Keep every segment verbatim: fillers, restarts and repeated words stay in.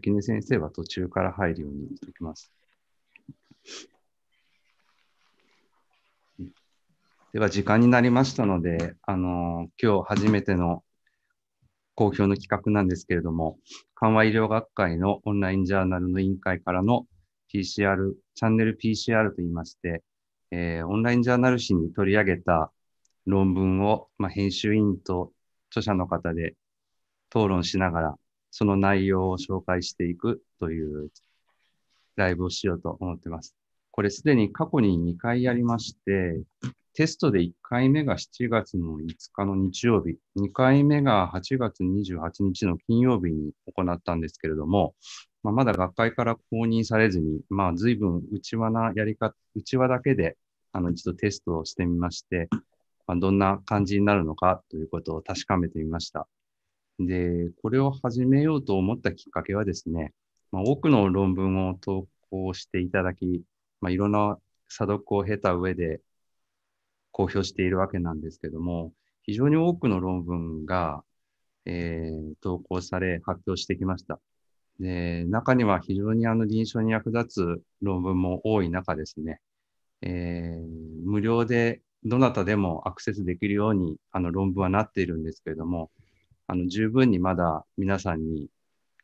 関根先生は途中から入るようにしておきます。では、時間になりましたので、あの今日初めての公表の企画なんですけれども、緩和医療学会のオンラインジャーナルの委員会からの ピーシーアール、チャンネル ピーシーアール といいまして、えー、オンラインジャーナル誌に取り上げた論文を、まあ、編集員と著者の方で討論しながら、その内容を紹介していくというライブをしようと思っています。これすでに過去ににかいやりまして、テストでいっかいめがしちがつのいつかの日曜日、にかいめがはちがつにじゅうはちにちの金曜日に行ったんですけれども、まあ、まだ学会から公認されずに、まあ、随分内輪なやり方、内輪だけであの一度テストをしてみまして、まあ、どんな感じになるのかということを確かめてみました。で、これを始めようと思ったきっかけはですね、まあ、多くの論文を投稿していただき、まあ、いろんな査読を経た上で公表しているわけなんですけども、非常に多くの論文が、えー、投稿され発表してきました。で、中には非常にあの臨床に役立つ論文も多い中ですね、えー、無料でどなたでもアクセスできるようにあの論文はなっているんですけれども、あの十分にまだ皆さんに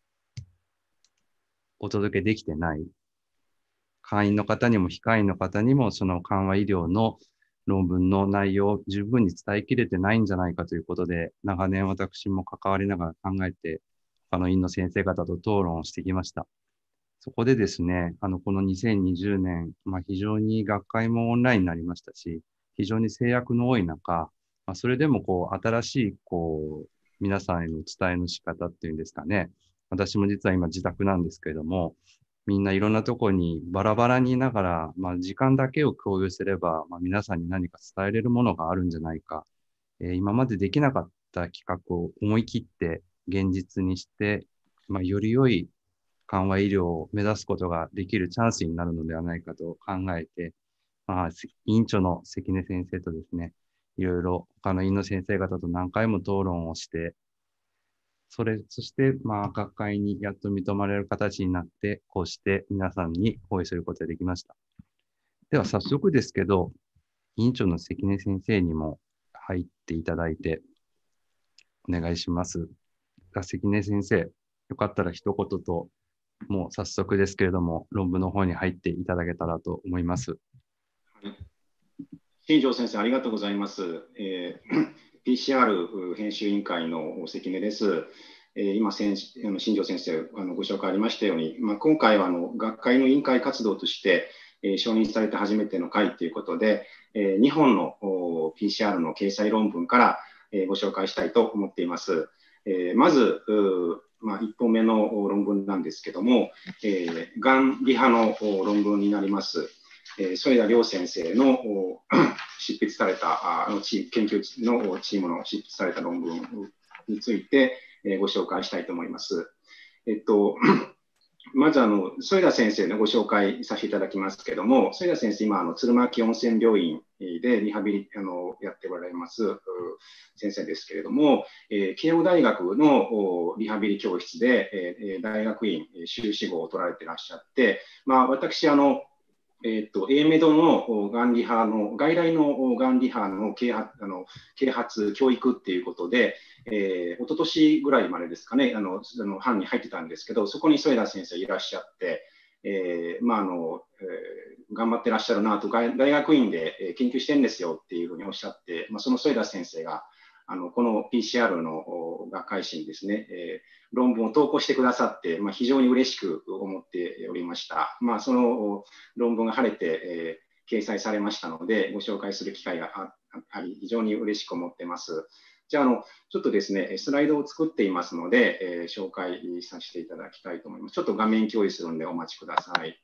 お届けできてない、会員の方にも非会員の方にもその緩和医療の論文の内容を十分に伝えきれてないんじゃないかということで、長年私も関わりながら考えて、他の院の先生方と討論をしてきました。そこでですね、あの、このにせんにじゅうねん、まあ、非常に学会もオンラインになりましたし、非常に制約の多い中、まあ、それでもこう、新しい、こう、皆さんへの伝えの仕方っていうんですかね。私も実は今自宅なんですけれども、みんないろんなところにバラバラにいながら、まあ、時間だけを共有すれば、まあ、皆さんに何か伝えれるものがあるんじゃないか。えー、今までできなかった企画を思い切って現実にして、まあ、より良い緩和医療を目指すことができるチャンスになるのではないかと考えて、まあ、委員長の関根先生とですね、いろいろ他の院の先生方と何回も討論をして、それ、そして、まあ、学会にやっと認められる形になって、こうして皆さんに講義することができました。では、早速ですけど、委員長の関根先生にも入っていただいて、お願いします。関根先生、よかったら一言と、もう早速ですけれども、論文の方に入っていただけたらと思います。 はい、新庄先生、ありがとうございます。えー、ピーシーアール 編集委員会の関根です。えー、今、新庄先生あのご紹介ありましたように、まあ、今回はあの学会の委員会活動として、えー、承認されて初めての会ということで、えー、にほんの ピーシーアール の掲載論文から、えー、ご紹介したいと思っています。えー、まず、まあ、いっぽんめの論文なんですけども、えー、がんリハの論文になります。添田亮先生の執筆されたあの研究のチームの執筆された論文についてご紹介したいと思います。えっと、まずあの添田先生のご紹介させていただきますけれども、添田先生、今あの鶴巻温泉病院でリハビリあのやっておられます先生ですけれども、えー、慶応大学のリハビリ教室で、えー、大学院修士号を取られていらっしゃって、まあ、私あのえー、と エーメドのがんリハの外来のがんリハの啓発あの啓発教育っていうことで、えー、一昨年ぐらいまでですかね、あのあの班に入ってたんですけど、そこに添田先生いらっしゃって、えーまああのえー、頑張ってらっしゃるなと、大学院で研究してるんですよっていうふうにおっしゃって、まあ、その添田先生があのこの ピーシーアール の学会誌にですね、えー、論文を投稿してくださって、まあ、非常に嬉しく思っておりました。まあ、その論文が晴れて、えー、掲載されましたので、ご紹介する機会が あ, あり、非常に嬉しく思っています。じゃあ、あの、ちょっとですね、スライドを作っていますので、えー、紹介させていただきたいと思います。ちょっと画面共有するのでお待ちください。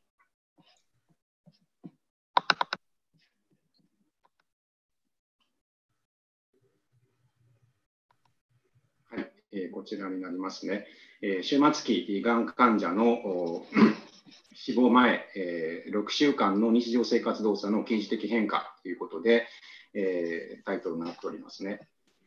えー、こちらになりますね。えー、終末期がん患者の死亡前、えー、ろくしゅうかんの日常生活動作の刑事的変化ということで、えー、タイトルになっておりますね。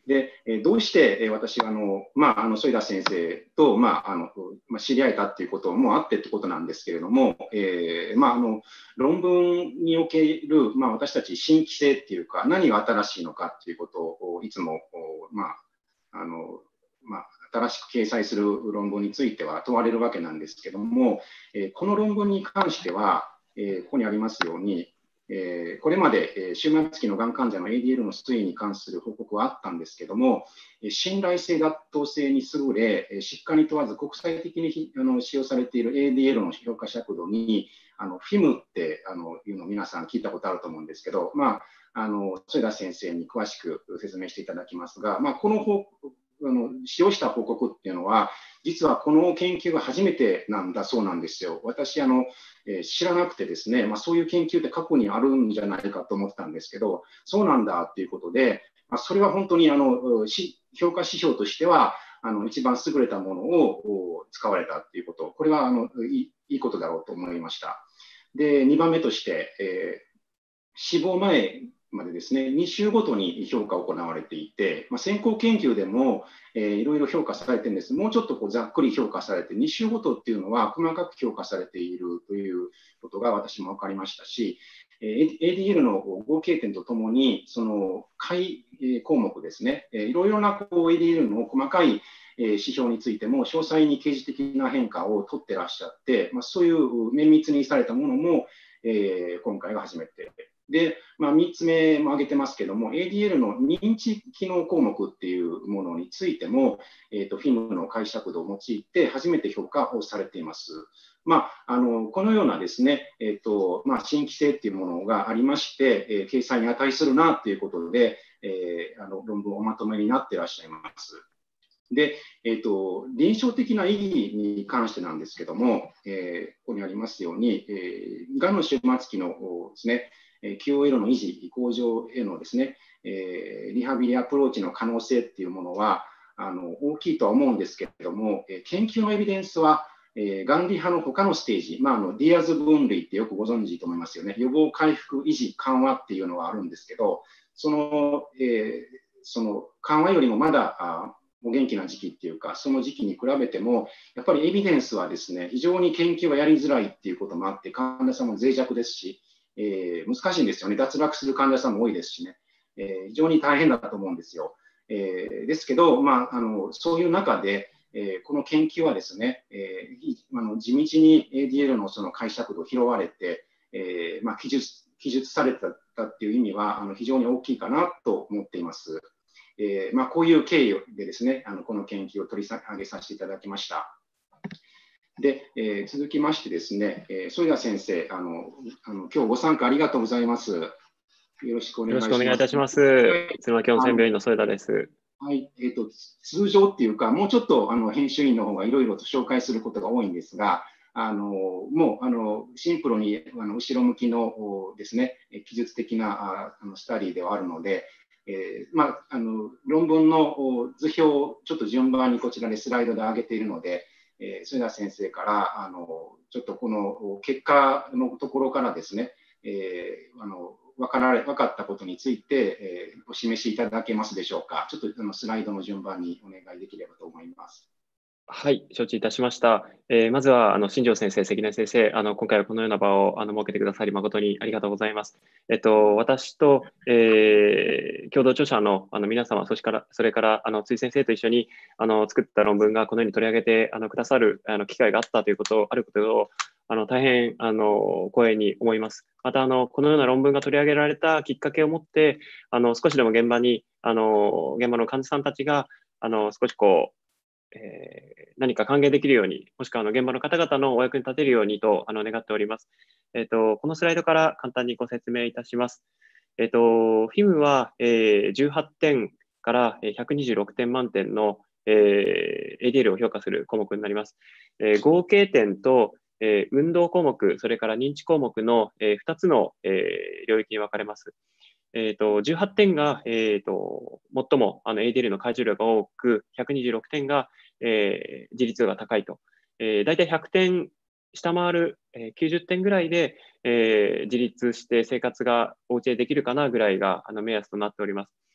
で、どうして私はあの、まあ、あの添田先生と、まああのまあ、知り合えたっていうこともあってってことなんですけれども、えーまあ、あの論文における、まあ、私たち新規性っていうか、何が新しいのかっていうことをいつも、まああのまあ、新しく掲載する論文については問われるわけなんですけども、えー、この論文に関しては、えー、ここにありますように、えー、これまで、えー、終末期のがん患者の エーディーエル の推移に関する報告はあったんですけども、えー、信頼性、妥当性に優れ、えー、疾患に問わず国際的にあの使用されている エーディーエル の評価尺度に、あの フィム ってあのいうのを皆さん聞いたことあると思うんですけど、まあ、あの添田先生に詳しく説明していただきますが、まあ、この報告あの使用した報告っていうのは、実はこの研究が初めてなんだそうなんですよ。私、あのえー、知らなくてですね、まあ、そういう研究って過去にあるんじゃないかと思ってたんですけど、そうなんだっていうことで、まあ、それは本当にあの評価指標としては、あの一番優れたものを使われたっていうこと、これはあのいい、いいことだろうと思いました。で、にばんめとして、えー、死亡前までですね、に週ごとに評価が行われていて、まあ、先行研究でも、えー、いろいろ評価されてるんです。もうちょっとこうざっくり評価されて、に週ごとっていうのは細かく評価されているということが私も分かりましたし、えー、エーディーエル の合計点とともに、その解項目ですね、えー、いろいろなこう エーディーエル の細かい指標についても詳細に掲示的な変化を取ってらっしゃって、まあ、そういう綿密にされたものも、えー、今回が初めて。で、まあ、みっつめも挙げてますけども、エーディーエル の認知機能項目っていうものについても、えーと、フィム の解釈度を用いて初めて評価をされています。まあ、あのこのようなですね、えーとまあ、新規性っていうものがありまして、えー、掲載に値するなということで、えー、あの論文おまとめになっていらっしゃいます。で、えーと、臨床的な意義に関してなんですけども、えー、ここにありますように、えー、がんの終末期のですね、キューオーエル の維持、向上へのですね、えー、リハビリアプローチの可能性っていうものはあの大きいとは思うんですけれども、研究のエビデンスは、えー、がんリハの他のステージ、まあ、あのディアズ分類ってよくご存知と思いますよね。予防、回復、維持、緩和っていうのはあるんですけど、その、えー、その緩和よりもまだあお元気な時期っていうか、その時期に比べても、やっぱりエビデンスはですね、非常に研究がやりづらいっていうこともあって、患者さんも脆弱ですし、えー、難しいんですよね。脱落する患者さんも多いですしね、えー、非常に大変だと思うんですよ。えー、ですけど、まあ、あのそういう中で、えー、この研究はですね、えー、あの地道に エーディーエル のその解釈度を拾われて、えーまあ、記述、記述されたっていう意味はあの非常に大きいかなと思っています。えーまあ、こういう経緯でですね、あのこの研究を取り上げさせていただきました。で、えー、続きましてですね、えー、添田先生、あの、あの今日ご参加ありがとうございます。よろしくお願いします。よろしくお願いいたします。 妻京温泉病院の添田です。 はい、えっ、ー、と、通常っていうか、もうちょっとあの編集員の方がいろいろと紹介することが多いんですが、あのもうあのシンプルにあの後ろ向きのですね、記述的なあのスタディではあるので、えーまあ、あの論文の図表をちょっと順番にこちらでスライドで上げているので、えー、添田先生からあのちょっとこの結果のところからですね、えー、あの分かられ分かったことについて、えー、お示しいただけますでしょうか。ちょっとあのスライドの順番にお願いできればと思います。 はい、承知いたしました。えー、まずは、あの新庄先生、関根先生、あの今回はこのような場をあの設けてくださり、誠にありがとうございます。えっと、私と、えー、共同著者のあの皆様、それから、それからあの辻先生と一緒にあの作った論文がこのように取り上げてあのくださるあの機会があったということ、あることをあの大変あの光栄に思います。またあの、このような論文が取り上げられたきっかけをもって、あの少しでも現場に、あの現場の患者さんたちがあの少しこう、えー、何か還元できるように、もしくはあの現場の方々のお役に立てるようにとあの願っております。えーと、このスライドから簡単にご説明いたします。えーと、フィムは、えー、じゅうはってんからひゃくにじゅうろくてん満点の、えー、エーディーエル を評価する項目になります。えー、合計点と、えー、運動項目、それから認知項目の、えー、ふたつの、えー、領域に分かれます。えーと、じゅうはってんが、えーと、最もあの エーディーエル の回収量が多く、ひゃくにじゅうろくてんが、えー、自立度が高いと。えー、大体ひゃくてん下回る、えー、きゅうじゅってんぐらいで、えー、自立して生活がお家でできるかなぐらいがあの目安となっております。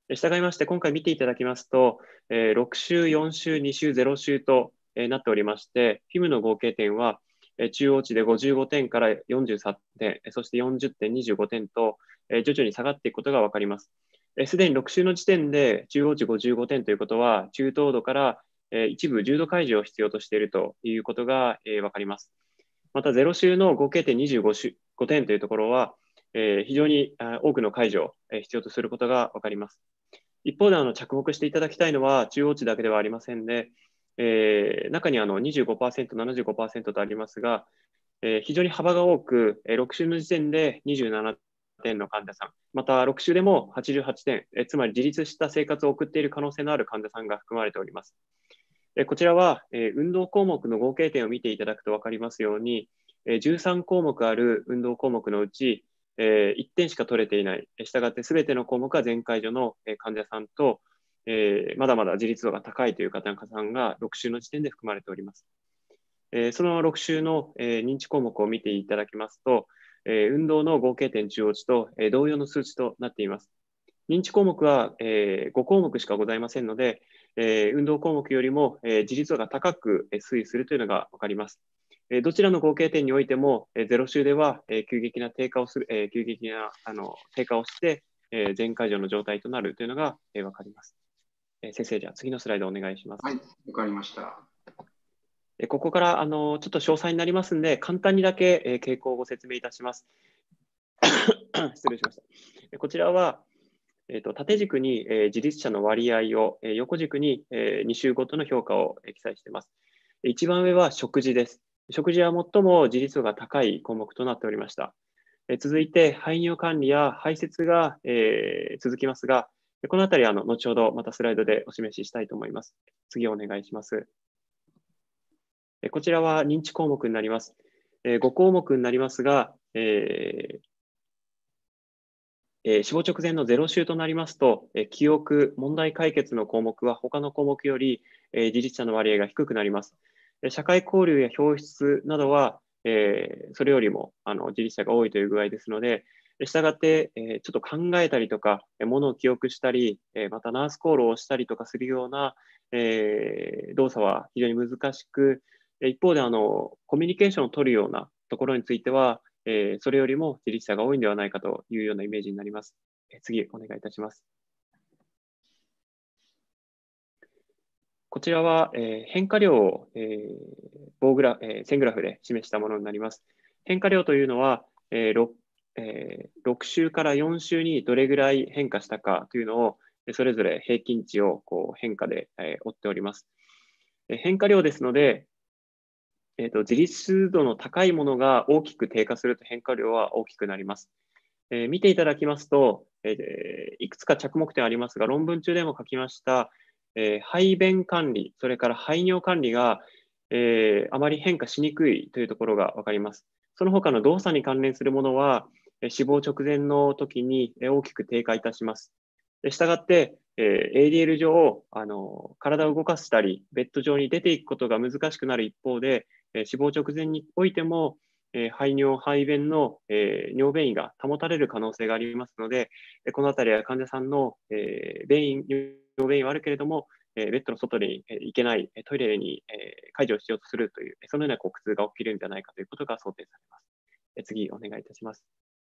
したがいまして、今回見ていただきますと、えー、ろく週、よん週、に週、ゼロ週と、えー、なっておりまして、フィムの合計点は、えー、中央値でごじゅうごてんからよんじゅうさんてん、そしてよんじゅってん、にじゅうごてんと、えー、徐々に下がっていくことが分かります。すでにろく週の時点で中央値ごじゅうごてんということは、中等度から、えー、一部重度解除を必要としているということが、えー、分かります。また、ゼロ週の合計点にじゅうごてんというところは、えー、非常に多くの解除を必要とすることが分かります。一方であの着目していただきたいのは中央値だけではありませんで、えー、中にあの にじゅうごパーセント、ななじゅうごパーセント とありますが、えー、非常に幅が多く、ろく週の時点でにじゅうななてんの患者さん、またろく週でもはちじゅうはちてん、えー、つまり自立した生活を送っている可能性のある患者さんが含まれております。えー、こちらは、えー、運動項目の合計点を見ていただくと分かりますように、えー、じゅうさん項目ある運動項目のうち、えー、いってんしか取れていない、したがってすべての項目は全解除の患者さんと、えー、まだまだ自立度が高いという方さんがろく週の時点で含まれております。えー、そのろく週の、えー、認知項目を見ていただきますと、えー、運動の合計点中央値と、えー、同様の数値となっています。認知項目は、えー、ご項目しかございませんので、えー、運動項目よりも、えー、自立度が高く推移するというのが分かります。どちらの合計点においても、ゼロ週では急激な低下をする、急激なあの低下をして、全解除の状態となるというのが分かります。先生、じゃあ次のスライドお願いします。 はい、わかりました。 ここからあのちょっと詳細になりますので、簡単にだけ傾向をご説明いたします。失礼しました。こちらは、えー、と縦軸に自立者の割合を、横軸にに週ごとの評価を記載しています。一番上は食事です。食事は最も自立度が高い項目となっておりました。え続いて、排尿管理や排泄が、えー、続きますが、このあたりはあの後ほどまたスライドでお示ししたいと思います。次お願いします。えこちらは認知項目になります。えご項目になりますが、えーえー、死亡直前のゼロ週となりますと、えー、記憶、問題解決の項目は他の項目より、えー、自立者の割合が低くなります。社会交流や表出などは、えー、それよりもあの自立者が多いという具合ですので、したがって、えー、ちょっと考えたりとか、ものを記憶したり、えー、またナースコールをしたりとかするような、えー、動作は非常に難しく、一方であのコミュニケーションを取るようなところについては、えー、それよりも自立者が多いんではないかというようなイメージになります。えー、次、お願いいたします。こちらは、えー、変化量を、えー、棒グラ、えー、線グラフで示したものになります。変化量というのは、えー 6, えー、ろく週からよん週にどれぐらい変化したかというのを、それぞれ平均値をこう変化で、えー、追っております。変化量ですので、えーと、自立度の高いものが大きく低下すると変化量は大きくなります。えー、見ていただきますと、えー、いくつか着目点ありますが、論文中でも書きました、えー、排便管理、それから排尿管理が、えー、あまり変化しにくいというところが分かります。その他の動作に関連するものは、えー、死亡直前の時に大きく低下いたします。したがって、えー、エーディーエル 上あの、体を動かしたり、ベッド上に出ていくことが難しくなる一方で、えー、死亡直前においても、えー、排尿、排便の、えー、尿便意が保たれる可能性がありますので、このあたりは患者さんの、えー、便意、尿便意はあるけれども、えー、ベッドの外に行けない、トイレに、えー、介助をしようとするという、そのような苦痛が起きるんじゃないかということが想定されます。えー、次、お願いいたします。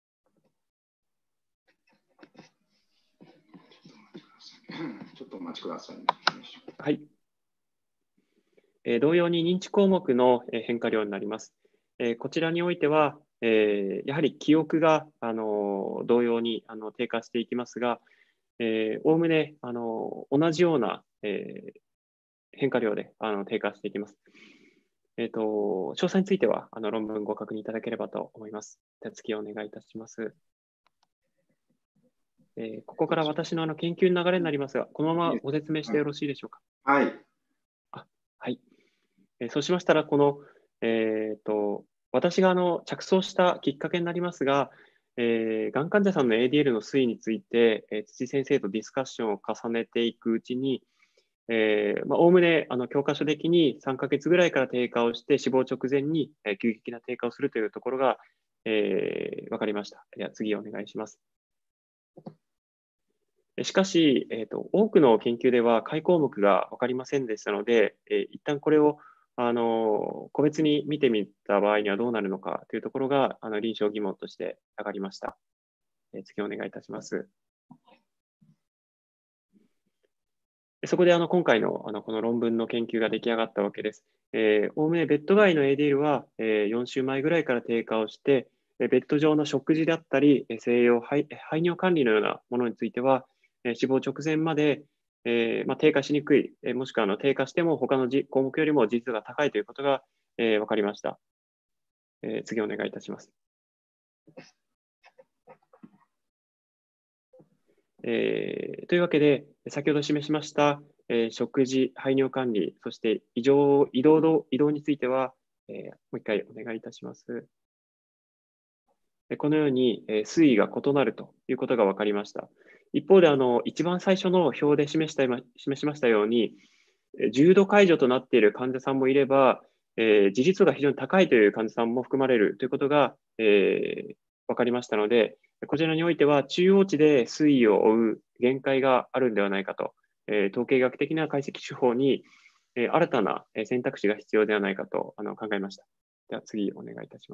ちょっとお待ちくださいね。 はい。えー、同様に認知項目の変化量になります。えー、こちらにおいては、えー、やはり記憶が、あの同様にあの低下していきますが、おおむねあの同じような、えー、変化量であの低下していきます。えーと、詳細についてはあの論文ご確認いただければと思います。では次お願いいたします。えー、ここから私のあの研究の流れになりますが、このままご説明してよろしいでしょうか。 はい。 あはい。えー、そうしましたら、この、えーと、私があの着想したきっかけになりますが、えー、がん患者さんの エーディーエル の推移について、えー、土先生とディスカッションを重ねていくうちに、おおむねあの教科書的にさんかげつぐらいから低下をして、死亡直前に、えー、急激な低下をするというところが、えー、分かりました。では次お願いします。 しかし、えーと、多くの研究では解項目が分かりませんでしたので、えー、一旦これをあの個別に見てみた場合にはどうなるのかというところがあの臨床疑問として上がりました。えー、次お願いいたします。そこであの今回のあのこの論文の研究が出来上がったわけです。おおむねベッド外の エーディーエル は、えー、よん週前ぐらいから低下をして、ベッド上の食事であったり、静養、排尿管理のようなものについては、死亡直前まで、えーまあ、低下しにくい、もしくはあの低下しても他の項目よりも実数が高いということが、えー、分かりました。えー、次お願いいたします。えー、というわけで、先ほど示しました、えー、食事、排尿管理、そして移動移動移動については、えー、もう一回お願いいたします。このように、えー、推移が異なるということが分かりました。一方で、あの一番最初の表で示した、示しましたように、重度解除となっている患者さんもいれば、えー、自立が非常に高いという患者さんも含まれるということが、えー、分かりましたので、こちらにおいては中央値で推移を追う限界があるんではないかと、えー、統計学的な解析手法に、えー、新たな選択肢が必要ではないかとあの考えました。では次お願いいたします。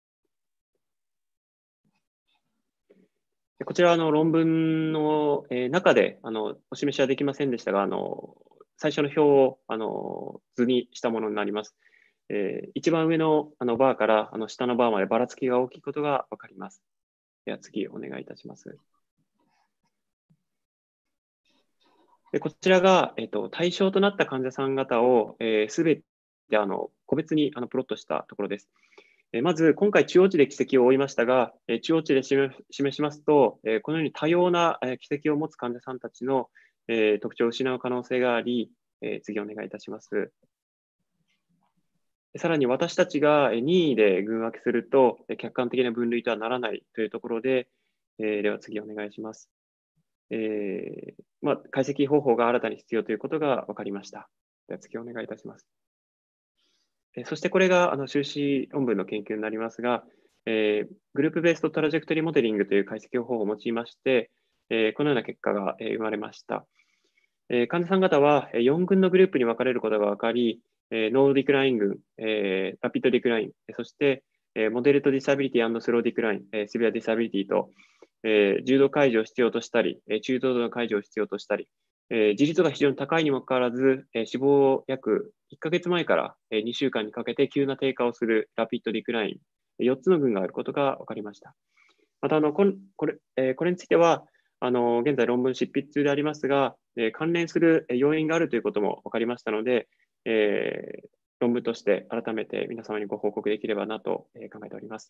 こちらの論文の中であのお示しはできませんでしたが、あの最初の表をあの図にしたものになります。えー、一番上のあのバーからあの下のバーまでばらつきが大きいことが分かります。では次お願いいたします。でこちらが、えーと、対象となった患者さん方をすべ、えー、てあの個別にあのプロットしたところです。まず、今回、中央値で軌跡を追いましたが、中央値で示しますと、このように多様な軌跡を持つ患者さんたちの特徴を失う可能性があり、次お願いいたします。さらに私たちが任意で群分けすると、客観的な分類とはならないというところで、では次お願いします。えーまあ、解析方法が新たに必要ということが分かりました。では次お願いいたします。そしてこれがあの修士論文の研究になりますが、えー、グループベーストトラジェクトリーモデリングという解析方法を用いまして、えー、このような結果が、えー、生まれました。えー、患者さん方はよん群のグループに分かれることが分かり、えー、ノードディクライン群、えー、ラピッドディクライン、そして、えー、モデレートディサビリティ&スローディクライン、えー、セビアディサビリティと、えー、重度解除を必要としたり、中等度の解除を必要としたり、えー、自立が非常に高いにもかかわらず、えー、死亡を約いっかげつまえから、えー、にしゅうかんにかけて急な低下をするラピッドディクライン、よっつの群があることが分かりました。また、あのこれこれ,、えー、これについては、あの現在論文執筆中でありますが、えー、関連する要因があるということも分かりましたので、えー、論文として改めて皆様にご報告できればなと考えております。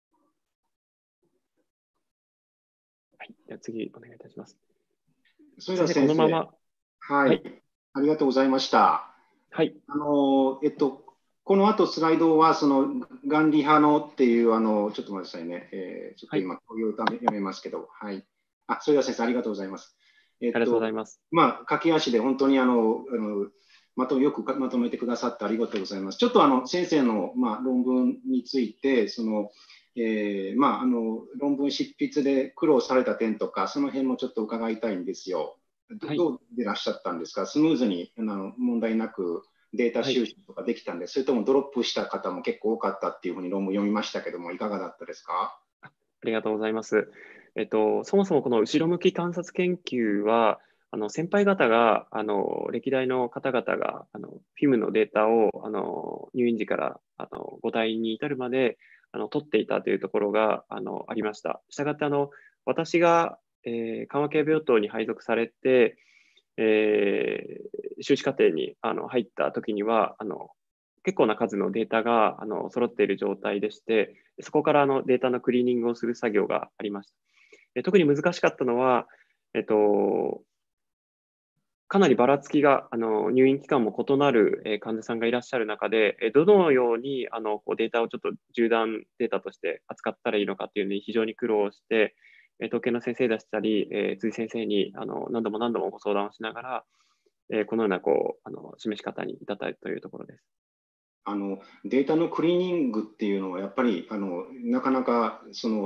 はい、では次お願いいたします。 それでは先生、このまま、はい、はい、ありがとうございました。 はい。 あの、えっと、この後スライドは、その、ガンリ派のっていう、あの、ちょっと待ってくださいね。えー、ちょっと今、共有を読めますけど、はい。あ、それでは先生、ありがとうございます。 えっと、ありがとうございます。 まあ、駆け足で本当にあの、あのまとよくまとめてくださってありがとうございます。ちょっとあの先生の、まあ、論文について、そのえーまあ、あの論文執筆で苦労された点とか、その辺もちょっと伺いたいんですよ。ど, どうでいらっしゃったんですか、スムーズにあの問題なくデータ収集とかできたんです、はい、それともドロップした方も結構多かったっていうふうに論文読みましたけども、いかがだったですか。 ありがとうございます。えっと、そもそもこの後ろ向き観察研究は、あの先輩方があの歴代の方々があのフィムのデータをあの入院時からあのご退院に至るまであの取っていたというところがあのありました。したがってあの私が、えー、緩和ケア病棟に配属されて、えー、修士課程にあの入った時にはあの結構な数のデータがあの揃っている状態でして、そこからあのデータのクリーニングをする作業がありました。特に難しかったのは、えっと、かなりばらつきが、あの入院期間も異なる患者さんがいらっしゃる中で、どのようにあのデータをちょっと縦断データとして扱ったらいいのかというのに非常に苦労して、統計の先生でしたり、辻先生にあの何度も何度もご相談をしながら、このようなこうあの示し方に至ったというところです。 あのデータのクリーニングっていうのはやっぱりあのなかなかその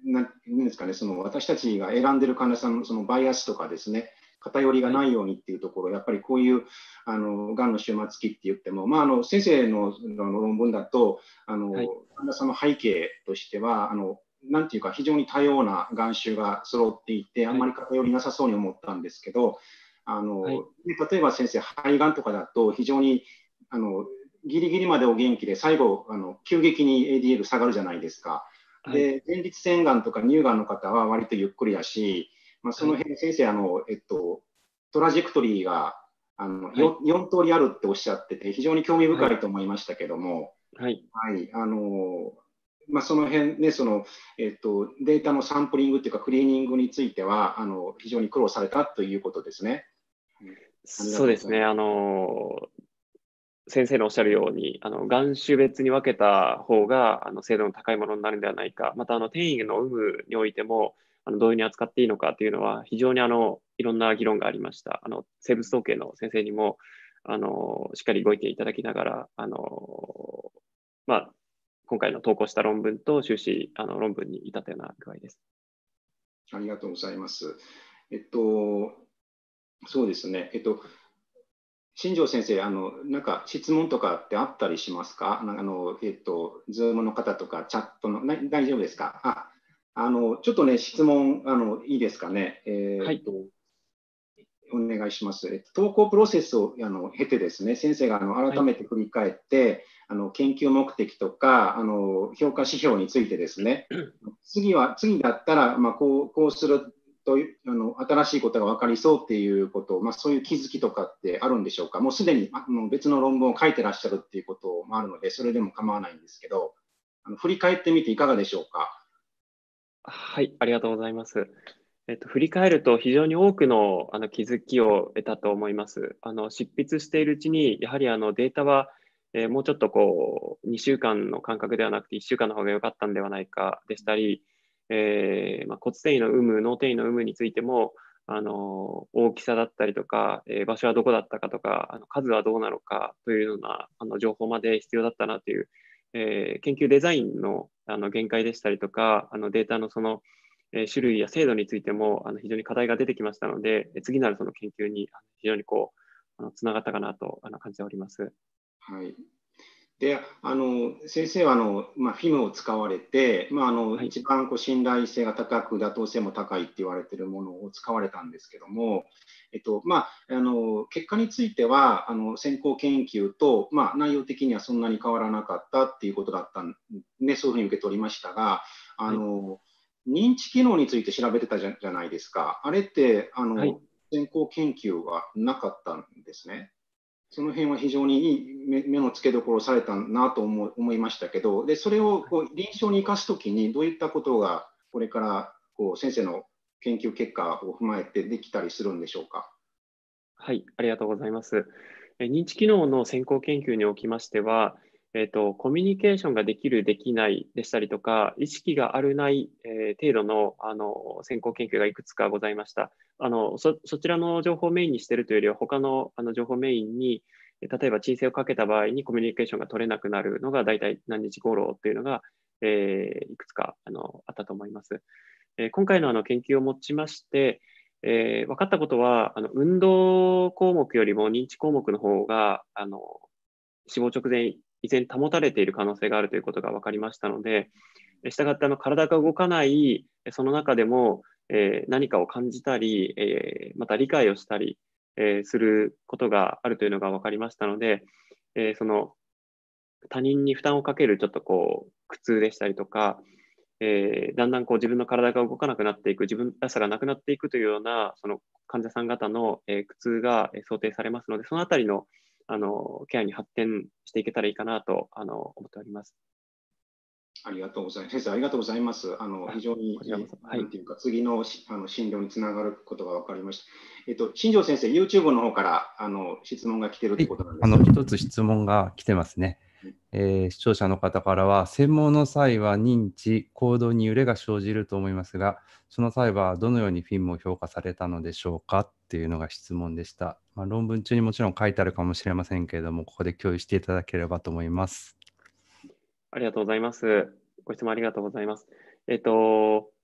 なんていうんですかね、その私たちが選んでる患者さんのそのバイアスとかですね、偏りがないようにっていうところ、やっぱりこういうあのがんの終末期って言っても、まあ、あの先生のの論文だと、あの、 はい、 患者さんの背景としては、あのなんていうか、非常に多様な眼種が揃っていて、あんまり偏りなさそうに思ったんですけど、あのはい、 例えば先生、肺がんとかだと、非常にあのギリギリまでお元気で、最後、あの急激に エーディーエル 下がるじゃないですか。 はい、 で、前立腺がんとか乳がんの方は割とゆっくりだし、まあ、そはい、 の辺、先生、あの、えっと、トラジェクトリーがあのはい、 よん, よん通りあるっておっしゃってて、非常に興味はい、 深いと思いましたけども、 はい、 はい、あの、まあ、その辺ね、その、えっと、データのサンプリングっていうか、クリーニングについては、あの、非常に苦労されたということですね。ありがそうですね、 とうございます。 あの、先生のおっしゃるように、あの眼種別に分けた方があの精度の高いものになるのではないか、またあの転移の有無においても、あのどういうふうに扱っていいのかというのは、非常にあのいろんな議論がありました。あの生物統計の先生にもあのしっかりご意見いただきながら、あのまあ、今回の投稿した論文と修士あの論文に至ったような具合です。 ありがとうございます。えっと、そうですね。えっと、新庄先生、あの、なんか質問とかってあったりしますか？なんかあの、えっと、ズームの方とか、チャットの、な大丈夫ですか？あ、あの、ちょっとね、質問、あの、いいですかね。えはい。 ーっと、お願いします。えっと、投稿プロセスをあの経てですね、先生があのはい。 改めて振り返って、あの研究目的とかあの評価指標についてですね、次は、次だったら、まあ、こう、こうするというあの、新しいことが分かりそうっていうこと、まあ、そういう気づきとかってあるんでしょうか？もうすでにあの別の論文を書いてらっしゃるっていうこともあるので、それでも構わないんですけど、あの振り返ってみていかがでしょうか？ はい、ありがとうございます。えっと、振り返ると非常に多くのあの気づきを得たと思います。あの執筆しているうちに、やはりあのデータは、えーもうちょっとこうにしゅうかんの間隔ではなくていっしゅうかんの方が良かったんではないかでしたり、えーまあ、骨転移の有無、脳転移の有無についても、あの大きさだったりとか、えー場所はどこだったかとか、あの数はどうなのかというようなあの情報まで必要だったなという、えー研究デザインのあの限界でしたりとか、あのデータのそのえ種類や精度についてもあの非常に課題が出てきましたので、次なるその研究に非常にこうあのつながったかなとあの感じております。 はい。で、あの先生はあの、まあ、フィムを使われて、まあ、あのはい、 一番こう信頼性が高く、妥当性も高いって言われているものを使われたんですけども、えっとまあ、あの結果については、あの先行研究と、まあ、内容的にはそんなに変わらなかったっていうことだったんで、そういうふうに受け取りましたが、あはい、 の認知機能について調べてたじゃじゃないですか。あれってあのはい、 先行研究はなかったんですね。その辺は非常にいい目目の付けどころをされたなと思思いましたけど、でそれをこう臨床に生かすときに、どういったことがこれからこう先生の研究結果を踏まえてできたりするんでしょうか？ はい、ありがとうございます。え認知機能の先行研究におきましては、えっと、コミュニケーションができる、できないでしたりとか、意識があるない、えー程度の、あの先行研究がいくつかございました。あのそそちらの情報をメインにしているというよりは、他のあの情報をメインに、例えば鎮静をかけた場合にコミュニケーションが取れなくなるのが大体何日頃というのが、えーいくつかあのあったと思います。えー今回のあの研究をもちまして、えー分かったことは、あの運動項目よりも認知項目の方が、あの死亡直前、依然保たれている可能性があるということが分かりましたので、したがってあの体が動かない、その中でも、えー何かを感じたり、えーまた理解をしたり、えーすることがあるというのが分かりましたので、えーその他人に負担をかけるちょっとこう苦痛でしたりとか、えーだんだんこう自分の体が動かなくなっていく、自分らしさがなくなっていくというようなその患者さん方の、えー苦痛がえー想定されますので、そのあたりのあのケアに発展していけたらいいかなとあの思っております。 ありがとうございます。先生、ありがとうございます。あのあ、 非常にこちらこそ。 いい、 はい。 なんていうか、次のしあの診療につながることが分かりました。えっと、新庄先生、YouTube の方からあの質問が来てるってはい、 ことなんであの、 すか？ 一つ質問が来てますね。えー視聴者の方からは、専門の際は認知、行動に揺れが生じると思いますが、その際はどのようにフィルムを評価されたのでしょうかっていうのが質問でした。まあ、論文中にもちろん書いてあるかもしれませんけれども、ここで共有していただければと思います。 ありがとうございます。ご質問ありがとうございます。えっと、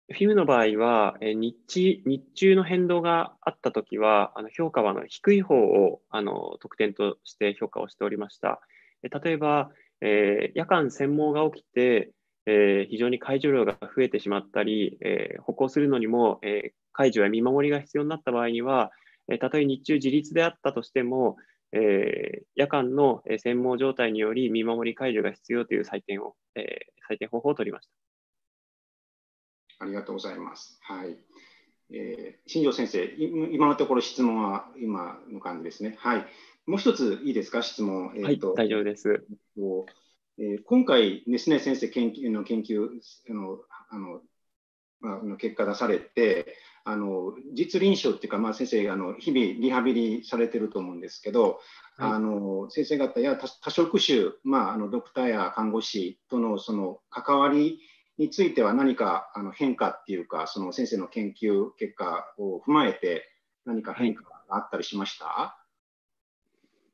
フィムの場合は、えー日中、日中の変動があったときは、あの評価はあの低い方をあの得点として評価をしておりました。え例えば、えー夜間専門が起きて、えー非常に介助量が増えてしまったり、えー歩行するのにも、えー介助や見守りが必要になった場合には、えーたとえ日中自立であったとしても、えー夜間の専門状態により見守り介助が必要という採点を、えー採点方法を取りました。 ありがとうございます。はい。えー、新庄先生、今のところ質問は今の感じですね。はい。もう一ついいですか、質問。 えー、はい、大丈夫です。 えー、今回、ですね、先生研究の研究のあの、まあ、の結果出されて、あの実臨床っていうか、まあ、先生あの日々リハビリされてると思うんですけど、はい、あの先生方や多職種、まあ、あのドクターや看護師とのその関わりについては何かあの変化っていうか、その先生の研究結果を踏まえて何か変化があったりしました？はい、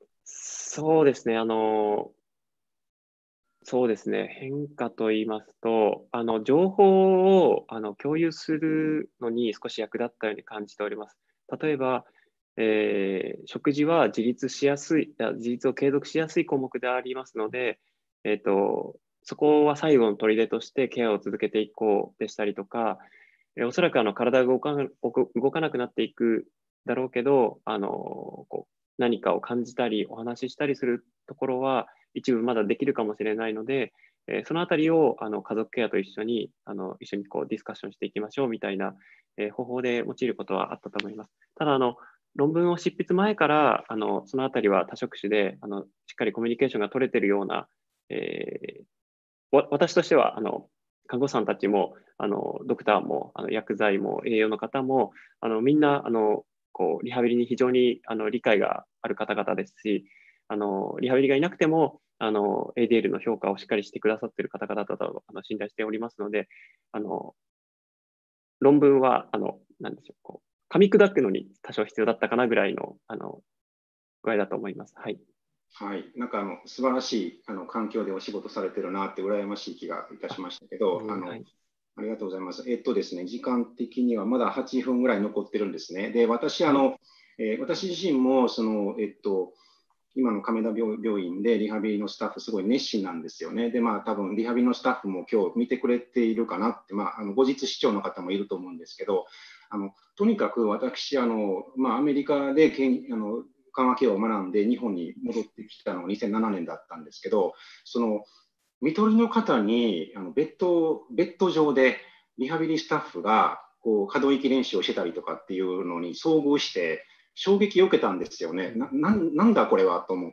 そうですね、あのそうですね、変化といいますと、あの情報をあの共有するのに少し役立ったように感じております。例えば、えー、食事は自立しやすい、自立を継続しやすい項目でありますので、えーと、そこは最後の砦としてケアを続けていこうでしたりとか、えー、おそらくあの体が動か動かなくなっていくだろうけど、あのこう何かを感じたり、お話ししたりするところは、一部まだできるかもしれないので、えー、そのあたりをあの家族ケアと一緒にあの一緒にこうディスカッションしていきましょうみたいな、えー、方法で用いることはあったと思います。ただあの論文を執筆前からあのそのあたりは多職種であのしっかりコミュニケーションが取れているような、えー、私としてはあの看護師さんたちもあのドクターもあの薬剤も栄養の方もあのみんなあのこうリハビリに非常にあの理解がある方々ですし、あのリハビリがいなくてもあの エーディーエル の評価をしっかりしてくださっている方々だとあの信頼しておりますので、あの論文はあのなんでしょう、こう噛み砕くのに多少必要だったかなぐらいのあの具合だと思います。はい。 はい、なんかあの素晴らしいあの環境でお仕事されてるなって羨ましい気がいたしましたけど、あの、はい、ありがとうございます。えっとですね、時間的にはまだはちふんぐらい残ってるんですね。で、私、あの、はい、えー、私自身もその、えっと、今の亀田病院でリハビリのスタッフすごい熱心なんですよね。で、まあ多分リハビリのスタッフも今日見てくれているかなって、まあ、あの後日視聴の方もいると思うんですけど、あのとにかく私、あのまあ、アメリカでけんあの緩和ケアを学んで日本に戻ってきたのがにせんななねんだったんですけど、その看取りの方にあのベッドベッド上でリハビリスタッフがこう可動域練習をしてたりとかっていうのに遭遇して衝撃を受けたんですよね。な、な、なんだこれはと思って、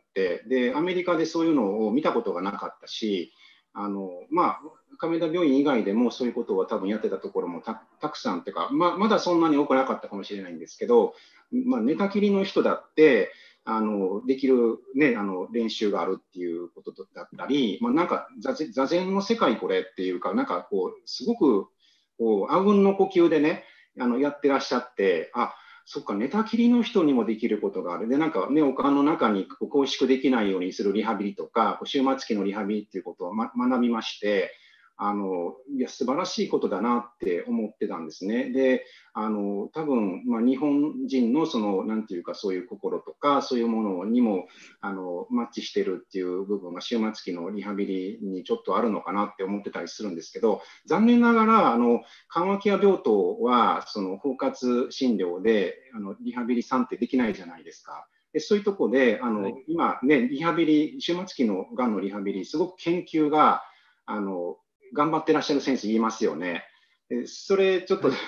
でアメリカでそういうのを見たことがなかったし、あのまあ亀田病院以外でもそういうことを多分やってたところも た, たくさんっていうか、ままだそんなに多くなかったかもしれないんですけど、まあ、寝たきりの人だってあのできる、ね、あの練習があるっていうことだったり、まあ、なんか座禅の世界これっていうか、なんかこうすごくこうあうんの呼吸でねあのやってらっしゃって、あ、そっか、寝たきりの人にもできることがある。で、なんかね、お棺の中に拘縮できないようにするリハビリとか、終末期のリハビリっていうことを、ま、学びまして、あのいや素晴らしいことだなって思ってたんですね。で、あの多分、まあ、日本人のそのなんていうかそういう心とかそういうものにもあのマッチしてるっていう部分が終末期のリハビリにちょっとあるのかなって思ってたりするんですけど、残念ながらあの緩和ケア病棟はその包括診療であのリハビリ算定できないじゃないですか。でそういうところであの、はい、今ねリハビリ終末期のがんのリハビリすごく研究があの頑張ってらっしゃる先生言いますよね。それちょっと、はい、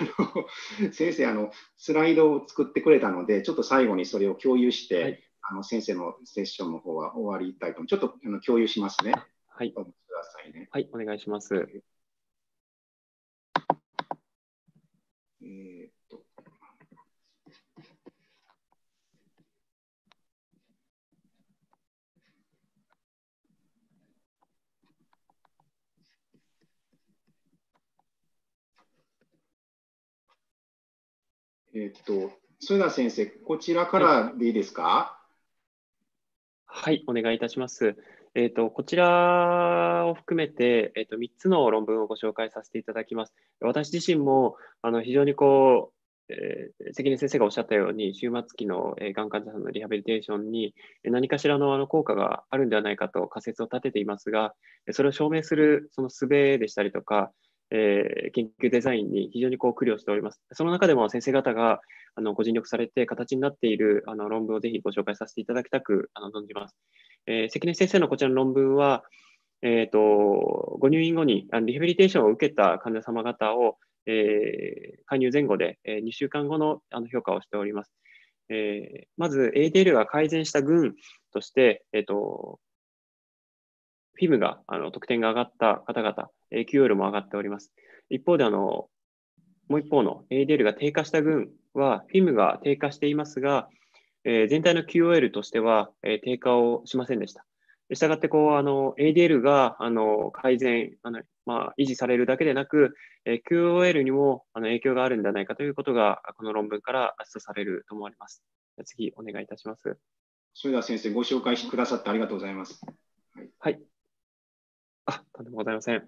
先生あのスライドを作ってくれたのでちょっと最後にそれを共有して、はい、あの先生のセッションの方は終わりたいと思います。ちょっとあの共有しますね。 はい。 お待ちくださいね。 はい、お願いします。 えー、っとえー、っと、添田先生、こちらからでいいですか？ はい、お願いいたします。えっと、こちらを含めて、えっと、みっつの論文をご紹介させていただきます。私自身も、あの、非常にこう、えー関根先生がおっしゃったように、終末期の、えー、がん患者さんのリハビリテーションにえー何かしらの、あの効果があるんではないかと仮説を立てていますが、えーそれを証明するその術でしたりとか、えー研究デザインに非常にこう苦慮しております。その中でも先生方があのご尽力されて形になっているあの論文をぜひご紹介させていただきたくあの存じます。えー関根先生のこちらの論文は、えーと、ご入院後にあのリハビリテーションを受けた患者様方を、えー加入前後で、えーにしゅうかんごのあの評価をしております。えーまず、エーディーエル が改善した群として、えーと、フィムがあの得点が上がった方々、キューオーエル も上がっております。一方であの、もう一方の エーディーエル が低下した群は、フィムが低下していますが、えー全体の キューオーエル としては、えー低下をしませんでした。したがってこうあの エーディーエル があの改善あの、まあ、維持されるだけでなく、えー キューオーエル にもあの影響があるんではないかということが、この論文から示唆されると思われます。次、お願いいたします。 それでは先生、ご紹介してくださってありがとうございます。 はい。はい、あ、とんでもございません。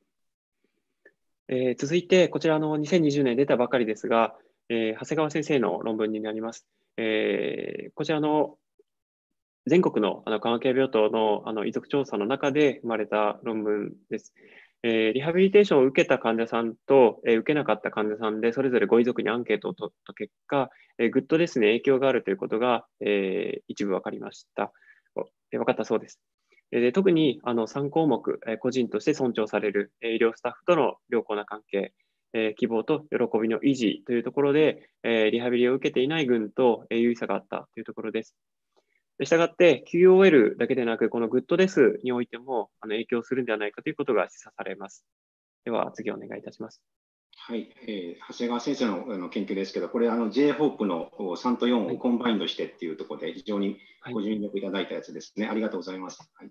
えー続いて、こちらのにせんにじゅうねん出たばかりですが、えー長谷川先生の論文になります。えーこちらの全国のあの緩和系病棟のあの遺族調査の中で生まれた論文です。えーリハビリテーションを受けた患者さんと、えー受けなかった患者さんで、それぞれご遺族にアンケートを取った結果、えーグッドですね、影響があるということが、えー一部分かりました。えー分かったそうです。えーで特にあのさん項目、えー個人として尊重される、えー医療スタッフとの良好な関係、えー希望と喜びの維持というところで、えーリハビリを受けていない群と、えー有意差があったというところです。したがって、キューオーエル だけでなく、このグッドですにおいてもあの影響するんではないかということが示唆されます。では、次お願いいたします。 はい、えー長谷川先生のあの研究ですけど、これ、あの ジェイホープ のさんとよんをコンバインドしてっていうところで、非常にご尽力いただいたやつですね。はい、ありがとうございます。はい、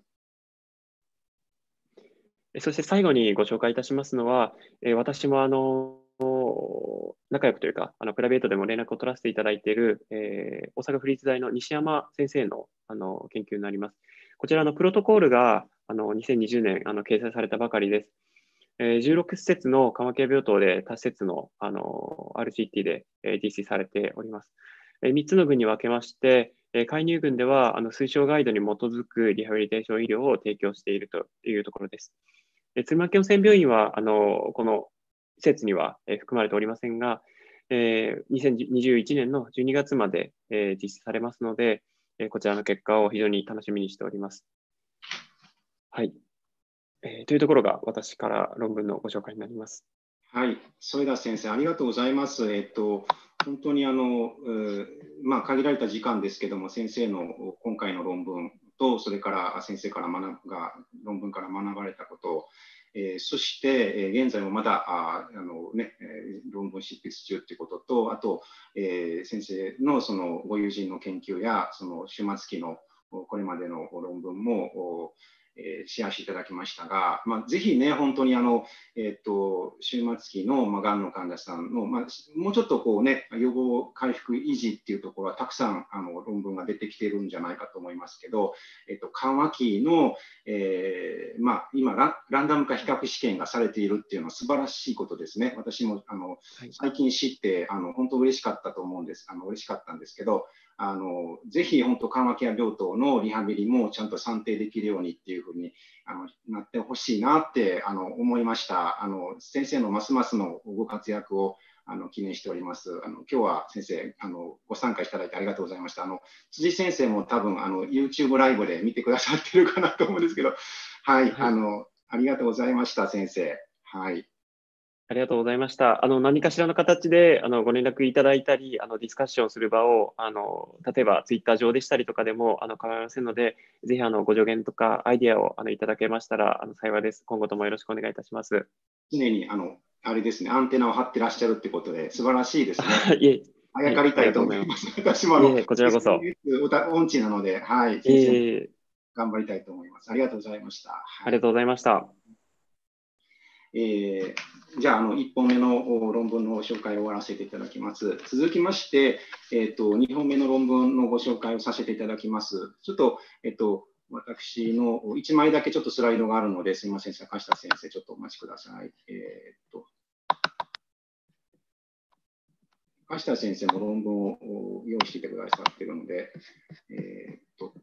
そして最後にご紹介いたしますのは、え私もあの仲良くというか、あのプライベートでも連絡を取らせていただいている、えー、大阪府立大の西山先生のあの研究になります。こちらのプロトコールがあのにせんにじゅうねんあの掲載されたばかりです。えー、じゅうろく施設の緩和系病棟で多施設のあの アールシーティー で、えー、実施されております。えー、みっつの群に分けまして、えー、介入群ではあの推奨ガイドに基づくリハビリテーション医療を提供しているというところです。敦賀気温泉病院は、あの、この施設には、えー含まれておりませんが、えーにせんにじゅういちねんのじゅうにがつまで、えー実施されますので、えーこちらの結果を非常に楽しみにしております。はい。えーというところが私から論文のご紹介になります。 はい、添田先生、ありがとうございます。えっと、本当にあの、まあ、限られた時間ですけども、先生の今回の論文と、それから先生から学が論文から学ばれたことを、えー、そして、えー、現在もまだああの、ね、論文執筆中ということと、あと、えー、先生のそのご友人の研究や、その終末期のこれまでの論文も、えー、シェアしていただきましたが、まあ、ぜひね、本当にあの、えー、と終末期の、まあ、がんの患者さんの、まあ、もうちょっとこう、ね、予防回復維持っていうところはたくさんあの論文が出てきているんじゃないかと思いますけど、えー、と緩和期の、えーまあ、今ラ、ランダム化比較試験がされているっていうのは素晴らしいことですね。私もあの、はい、最近知ってあの本当嬉しかったと思うんです。あの嬉しかったんですけど、あのぜひ本当緩和ケア病棟のリハビリもちゃんと算定できるようにっていうふうにあのなってほしいなってあの思いました。あの先生のますますのご活躍をあの記念しております。あの今日は先生あのご参加いただいてありがとうございました。あの辻先生も多分あの YouTube ライブで見てくださってるかなと思うんですけど、はい、はい、あのありがとうございました先生。はい。 ありがとうございました。あの何かしらの形であのご連絡いただいたり、あのディスカッションする場をあの例えばツイッター上でしたりとかでもあの構いませんので、ぜひあのご助言とかアイディアをあのいただけましたらあの幸いです。今後ともよろしくお願いいたします。 常にあのあれですね、アンテナを張ってらっしゃるってことで素晴らしいですね。 いえ、 あやかりたいと思います。はい、私もあの、 いえ、こちらこそ。 音痴なので、はい、先生頑張りたいと思います。ありがとうございました。はい、 ありがとうございました。 えーじゃあ、あのいっぽんめの論文の紹介を終わらせていただきます。続きまして、えっと、にほんめの論文のご紹介をさせていただきます。ちょっと、えっと、私のいちまいだけちょっとスライドがあるので、すみません、坂下先生、ちょっとお待ちください。えっと、坂下先生も論文を用意していてくださっているので、えっと、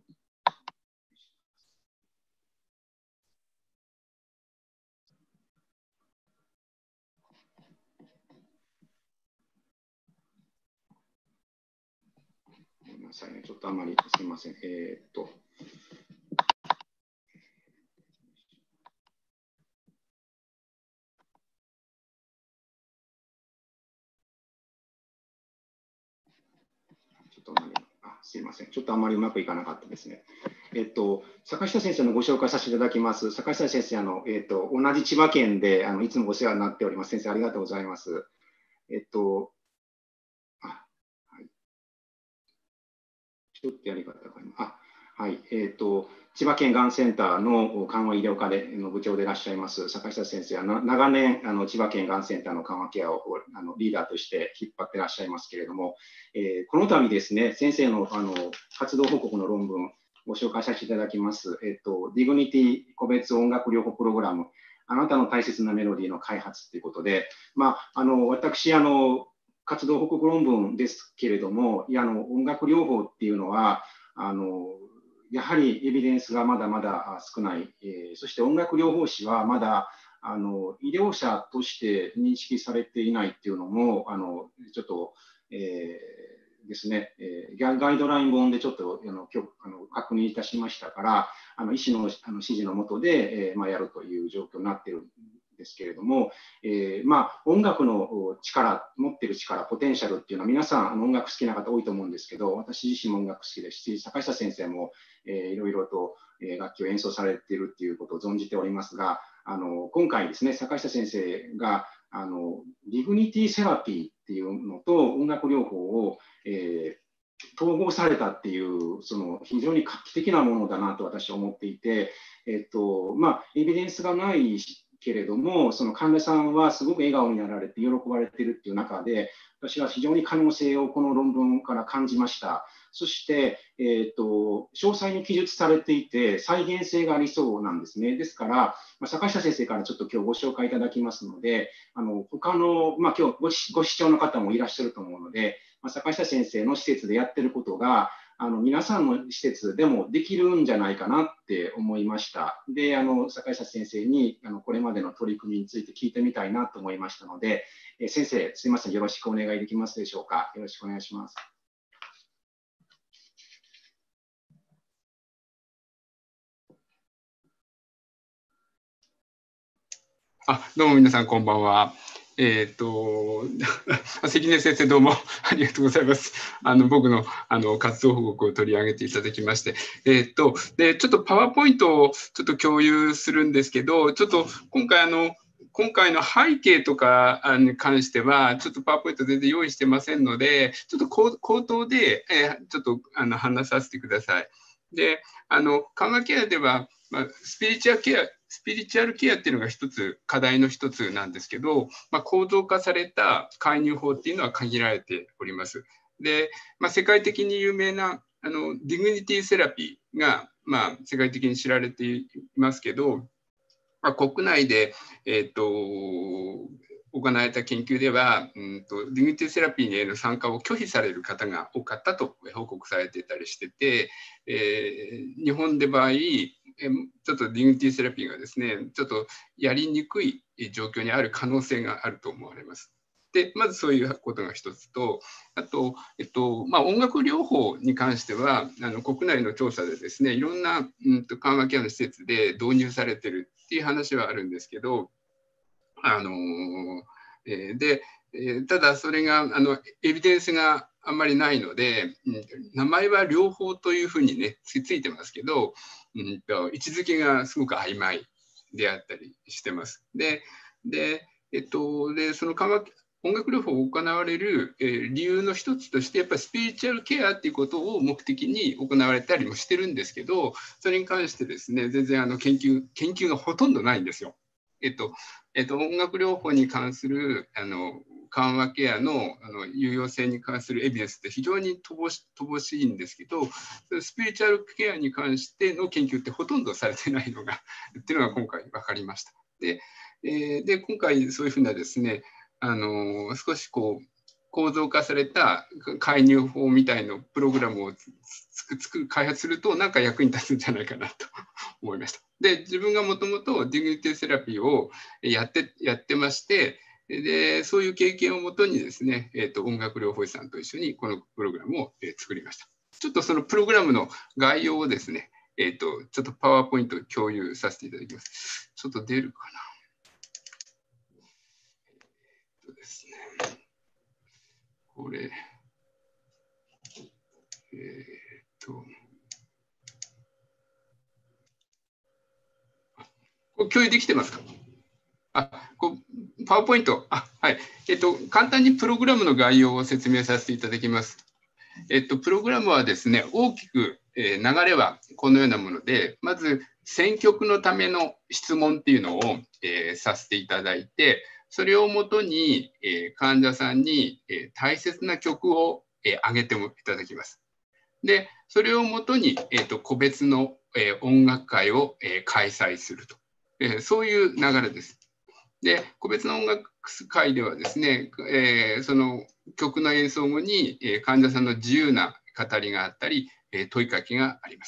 ごめんなさいね、ちょっとあまりすみません。えっと、ちょっとあまり、あ、すいません。ちょっとあまりうまくいかなかったですね。えっと、坂下先生のご紹介させていただきます。坂下先生、あの、えっと、同じ千葉県で、あの、いつもお世話になっております。先生、ありがとうございます。えっと、あ、はい。ちょっとやり方があ、はい。えっと、千葉県がんセンターの緩和医療科での部長でいらっしゃいます坂下先生は長年あの千葉県がんセンターの緩和ケアをあのリーダーとして引っ張っていらっしゃいますけれども、えー、この度ですね、先生のあの活動報告の論文をご紹介させていただきます。えっと、ディグニティ個別音楽療法プログラム、あなたの大切なメロディーの開発ということで、まあ、あの私あの、活動報告論文ですけれども、いやあの音楽療法っていうのは、あのやはりエビデンスがまだまだ少ない、えー、そして音楽療法士はまだあの医療者として認識されていないっていうのもあのちょっと、えー、ですね、えー、ガイドライン本でちょっとあの今日あの確認いたしましたから、あの医師のあの指示のもとで、えーまあ、やるという状況になっているですけれども、えーまあ、音楽の力、持っている力、ポテンシャルっていうのは皆さんあの音楽好きな方多いと思うんですけど、私自身も音楽好きですし、坂下先生も、えー、いろいろと楽器を演奏されているっていうことを存じておりますが、あの今回ですね、坂下先生があのディグニティセラピーっていうのと音楽療法を、えー統合されたっていう、その非常に画期的なものだなと私は思っていて、えっとまあ、エビデンスがないけれども、その患者さんはすごく笑顔になられて喜ばれているっていう中で、私は非常に可能性をこの論文から感じました。そして、えーと、詳細に記述されていて、再現性がありそうなんですね。ですから、まあ、坂下先生からちょっと今日ご紹介いただきますので、あの他の、まあ、今日ご視ご視聴の方もいらっしゃると思うので、まあ、坂下先生の施設でやってることが、あの皆さんの施設でもできるんじゃないかなって思いました。で、あの坂下先生にあのこれまでの取り組みについて聞いてみたいなと思いましたので、え先生、すみません、よろしくお願いできますでしょうか。よろしくお願いします。 あ、どうも皆さんこんばんは。えっ、ー、と、関根先生どうもありがとうございます。あの僕のあの活動報告を取り上げていただきまして、えっ、ー、とでちょっとパワーポイントをちょっと共有するんですけど、ちょっと今回あの今回の背景とかに関してはちょっとパワーポイント全然用意してませんので、ちょっと口頭で、えー、ちょっとあの話させてください。で、あの緩和ケアでは、まあ、スピリチュアルケアスピリチュアルケアっていうのが一つ課題の一つなんですけど、まあ、構造化された介入法っていうのは限られております。で、まあ、世界的に有名なあのディグニティセラピーが、まあ、世界的に知られていますけど、まあ、国内で、えー、と行われた研究では、うんと、ディグニティセラピーへの参加を拒否される方が多かったと報告されていたりしてて、えー、日本で場合ちょっとディグニティセラピーがですね、ちょっとやりにくい状況にある可能性があると思われます。で、まずそういうことが一つと、あと、えっとまあ、音楽療法に関しては、あの国内の調査でですね、いろんな、うんと、緩和ケアの施設で導入されてるっていう話はあるんですけど、あのえー、で、えー、ただそれがあのエビデンスがあんまりないので、うん、名前は療法というふうにねついてますけど、うんと、位置づけがすごく曖昧であったりしてます。で、でえっと、でその緩和音楽療法を行われる、えー、理由の一つとして、やっぱりスピリチュアルケアっていうことを目的に行われたりもしてるんですけど、それに関してですね、全然あの研究、研究がほとんどないんですよ。 えっとえっと、音楽療法に関するあの緩和ケア の, あの有用性に関するエビデンスって非常に乏し乏しいんですけど、スピリチュアルケアに関しての研究ってほとんどされてないのがっていうのが今回分かりました。で、えー、で今回そういうふうなですね、あの少しこう構造化された介入法みたいなプログラムを作る開発するとなんか役に立つんじゃないかなと思いました。で、自分がもともとディグニティセラピーをやってやってまして、でそういう経験をもとにですね、えー、と音楽療法士さんと一緒にこのプログラムを、えー、作りました。ちょっとそのプログラムの概要をですね、えー、とちょっとパワーポイント共有させていただきます。ちょっと出るかな。えっとですね、これ、えー、と、これ共有できてますか？あ、こうパワーポイント、あ、はい。えっと、簡単にプログラムの概要を説明させていただきます。えっと、プログラムはですね、大きく、えー、流れはこのようなもので、まず、選曲のための質問っていうのを、えー、させていただいて、それをもとに、えー、患者さんに、えー、大切な曲を、えー、挙げてもいただきます。で、それをもとに、えー、と個別の、えー、音楽会を、えー、開催すると、えー、そういう流れです。で、個別の音楽会ではですね、えー、その曲の演奏後に、えー、患者さんの自由な語りがあったり、えー、問いかけがあります。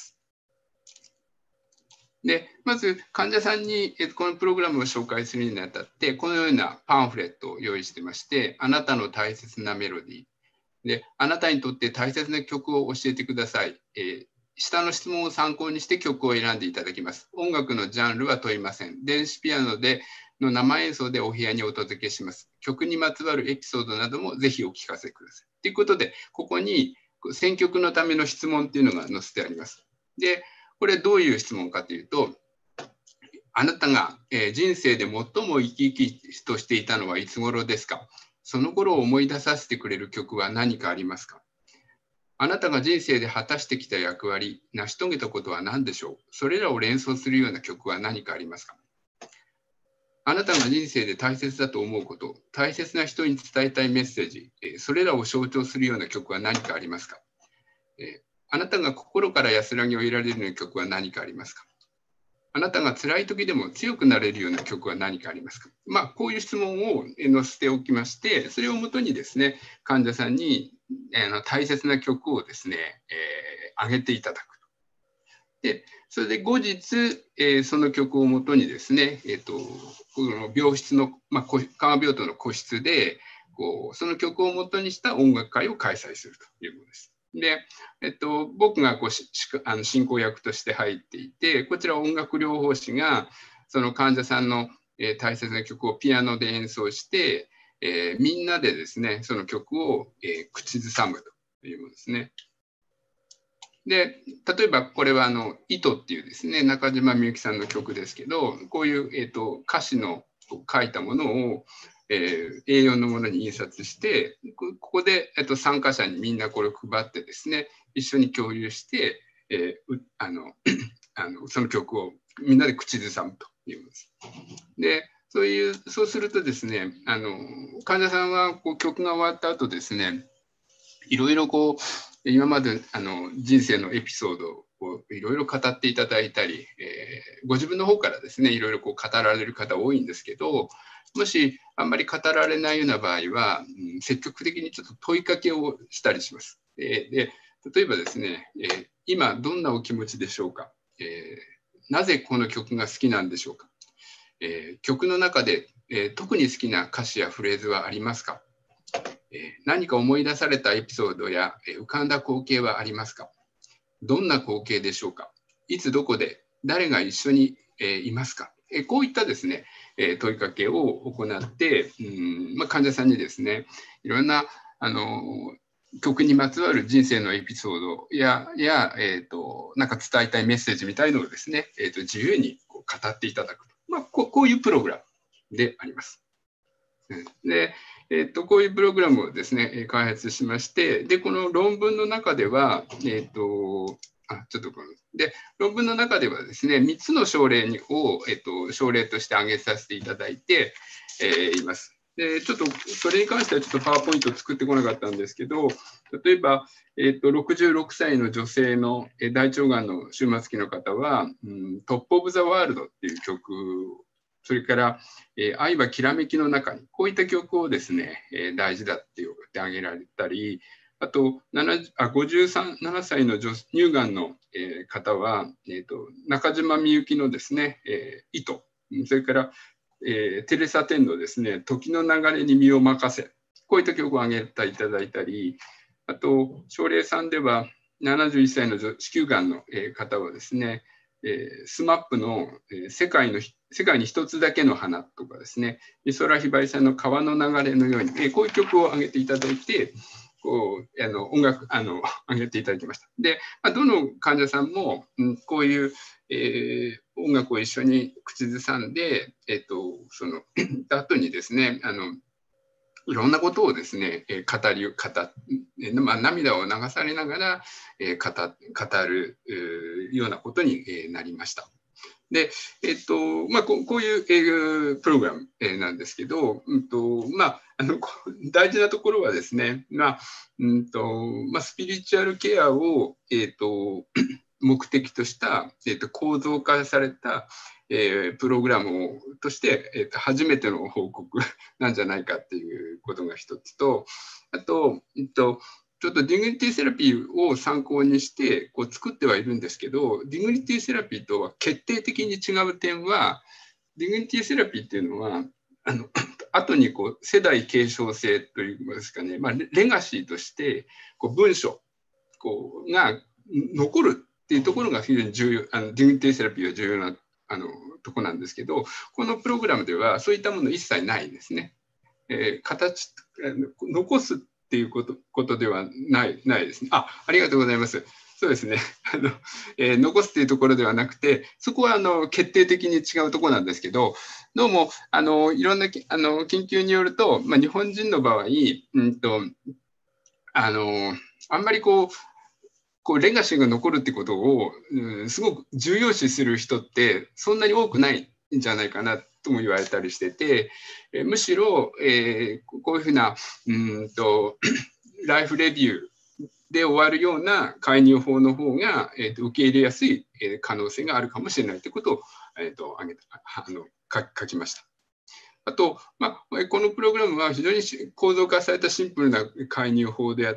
で、まず患者さんに、えー、このプログラムを紹介するにあたって、このようなパンフレットを用意してまして、あなたの大切なメロディー。で、あなたにとって大切な曲を教えてください。えー下の質問を参考にして曲を選んでいただきます。音楽のジャンルは問いません。電子ピアノでの生演奏でお部屋にお届けします。曲にまつわるエピソードなどもぜひお聞かせください。ということで、ここに選曲のための質問っていうのが載せてあります。で、これどういう質問かというと、あなたが人生で最も生き生きとしていたのはいつ頃ですか？その頃を思い出させてくれる曲は何かありますか？あなたが人生で果たしてきた役割、成し遂げたことは何でしょう？それらを連想するような曲は何かありますか？あなたが人生で大切だと思うこと、大切な人に伝えたいメッセージ、それらを象徴するような曲は何かありますか？あなたが心から安らぎを得られるような曲は何かありますか？あなたが辛い時でも強くなれるような曲は何かありますか？まあ、こういう質問を載せておきまして、それをもとにですね、患者さんに大切な曲をですね、えー、上げていただくと。で、それで後日、えー、その曲をもとにですね、えーと、この病室の、まあ、緩和病棟の個室でこう、その曲をもとにした音楽会を開催するということです。で、えっと、僕がこうしあの進行役として入っていて、こちら音楽療法士がその患者さんの、えー、大切な曲をピアノで演奏して、えー、みんなでですね、その曲を、えー、口ずさむというものですね。で、例えばこれはあの「糸」っていうですね、中島みゆきさんの曲ですけど、こういう、えーと、歌詞の書いたものをえー、エーよん のものに印刷して、ここで、えっと、参加者にみんなこれを配ってですね、一緒に共有して、えー、あのあのその曲をみんなで口ずさむというものです。で、そういう、そうするとですね、あの患者さんはこう曲が終わった後ですね、いろいろこう、今まであの人生のエピソードをいろいろ語っていただいたり、えー、ご自分の方からですね、いろいろこう語られる方多いんですけど、もしあんまり語られないような場合は、うん、積極的にちょっと問いかけをしたりします。えー、で例えばですね、えー、今どんなお気持ちでしょうか、えー、なぜこの曲が好きなんでしょうか、えー、曲の中で、えー、特に好きな歌詞やフレーズはありますか、えー、何か思い出されたエピソードや、えー、浮かんだ光景はありますか、どんな光景でしょうか、いつどこで誰が一緒に、えー、いますか、えー、こういったですね、えー、問いかけを行って、うんまあ、患者さんにですね、いろんなあの曲にまつわる人生のエピソードや、やえーと、なんか伝えたいメッセージみたいのをですね、えーと、自由にこう語っていただくと、まあ、こう、こういうプログラムであります。で、えーと、こういうプログラムをですね、開発しまして、で、この論文の中では、えーと、 あちょっとこので論文の中ではですね、みっつの症例を、えっと、症例として挙げさせていただいて、えー、います。でちょっとそれに関してはちょっとパワーポイントを作ってこなかったんですけど、例えば、えー、とろくじゅうろくさいの女性の大腸がんの終末期の方は、うん、トップ・オブ・ザ・ワールドっていう曲、それから、えー、愛はきらめきの中に、こういった曲をですね、えー、大事だって言ってあげられたり、あとあごじゅうななさいの乳がんの、えー、方は、えー、と中島みゆきのですね、えー、糸、それからえー、テレサ・テンのですね、時の流れに身を任せ、こういった曲を挙げていただいたり、あと、症例さんでは、ななじゅういっさいの子宮がんの方はですね、えー、スマップの世界の世界に一つだけの花とかですね、美空ひばりさんの川の流れのように、えー、こういう曲を挙げていただいて、こうあの音楽あの挙げていただきました。で、まあ、どの患者さんも、うん、こういう、えー、音楽を一緒に口ずさんで、えー、とその後にですね、あのいろんなことをですね、えー、語り語っ、まあ、涙を流されながら、えー、語, 語るようなことに、えー、なりました。で、えっとまあ、こ, こういう、えー、プログラム、えー、なんですけど、うんとまあ、あの大事なところはですね、まあうんとまあ、スピリチュアルケアを、えー、と目的とした、えー、と構造化された、えー、プログラムをとして、えー、と初めての報告なんじゃないかっていうことが一つと、あと、えっとちょっとディグニティセラピーを参考にしてこう作ってはいるんですけど、ディグニティセラピーとは決定的に違う点は、ディグニティセラピーっていうのは、あの後にこう世代継承性といいますかね、まあ、レガシーとしてこう文章こうが残るっていうところが非常に重要、あのディグニティセラピーは重要なあのところなんですけど、このプログラムではそういったもの一切ないんですね。えー、形残すっていうこと、ことではない、ないですね。あ、ありがとうございます。そうですね。あの、えー、残すっていうところではなくて、そこはあの決定的に違うところなんですけど、どうもあのいろんなあの研究によると、まあ、日本人の場合、うんと、あのあんまりこう、こうレガシーが残るってことを、うん、すごく重要視する人ってそんなに多くないんじゃないかなとも言われたりしてて、えむしろ、えー、こういうふうなうんとライフレビューで終わるような介入法の方が、えー、と受け入れやすい、えー、可能性があるかもしれないということを、えー、と挙げたあの書, 書きました。あと、まあ、このプログラムは非常に構造化されたシンプルな介入法であって、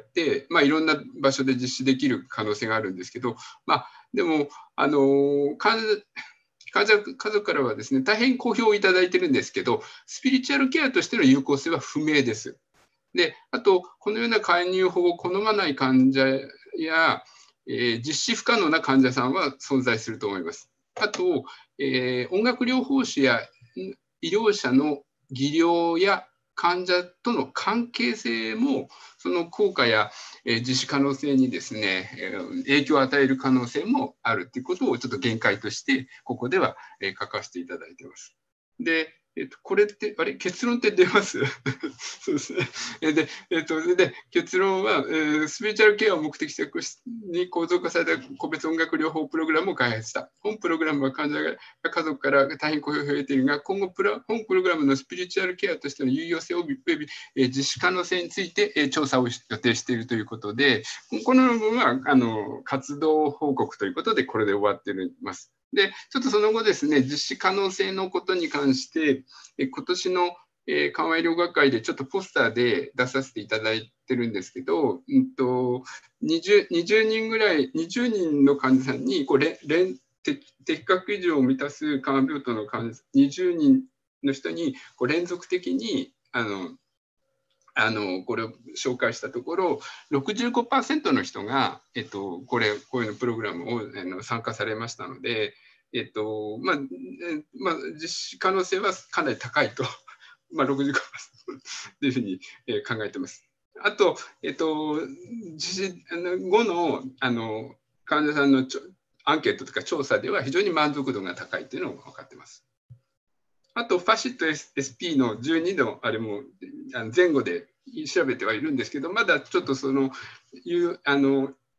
まあ、いろんな場所で実施できる可能性があるんですけど、まあ、でも、あの患者家族, 家族からはですね、大変好評をいただいてるんですけど、スピリチュアルケアとしての有効性は不明です。で、あと、このような介入法を好まない患者や、えー、実施不可能な患者さんは存在すると思います。あと、えー、音楽療法士や医療者の技量や患者との関係性も、その効果や、えー、実施可能性にですね、えー、影響を与える可能性もあるということをちょっと限界として、ここでは、えー、書かせていただいています。で、えっと、これって、あれ、結論って出ますそうですね。で、えっと、で結論は、えー、スピリチュアルケアを目的に構造化された個別音楽療法プログラムを開発した。本プログラムは患者が家族から大変好評を得ているが、今後プラ、本プログラムのスピリチュアルケアとしての有用性および、えー、実施可能性について、えー、調査を予定しているということで、この論文はあの活動報告ということで、これで終わっています。で、ちょっとその後ですね、実施可能性のことに関して、え今年の、えー、緩和医療学会でちょっとポスターで出させていただいてるんですけど、うんと、20, 20人ぐらい、にじゅうにんの患者さんにこれ連適, 適格以上を満たす緩和病棟の患者にじゅうにんの人にこう連続的にあのあのこれを紹介したところ ろくじゅうごパーセント の人が、えっと、これこういうのプログラムをあの参加されましたので、えっとまあまあ、実施可能性はかなり高いと、まあ、ろくじゅうごパーセント というふうに、えー、考えています。あと、えっと、実施後の、あの患者さんのアンケートとか調査では非常に満足度が高いというのが分かっています。あと、ファシット エスピー のじゅうにのあれも前後で調べてはいるんですけど、まだちょっとそのいうあの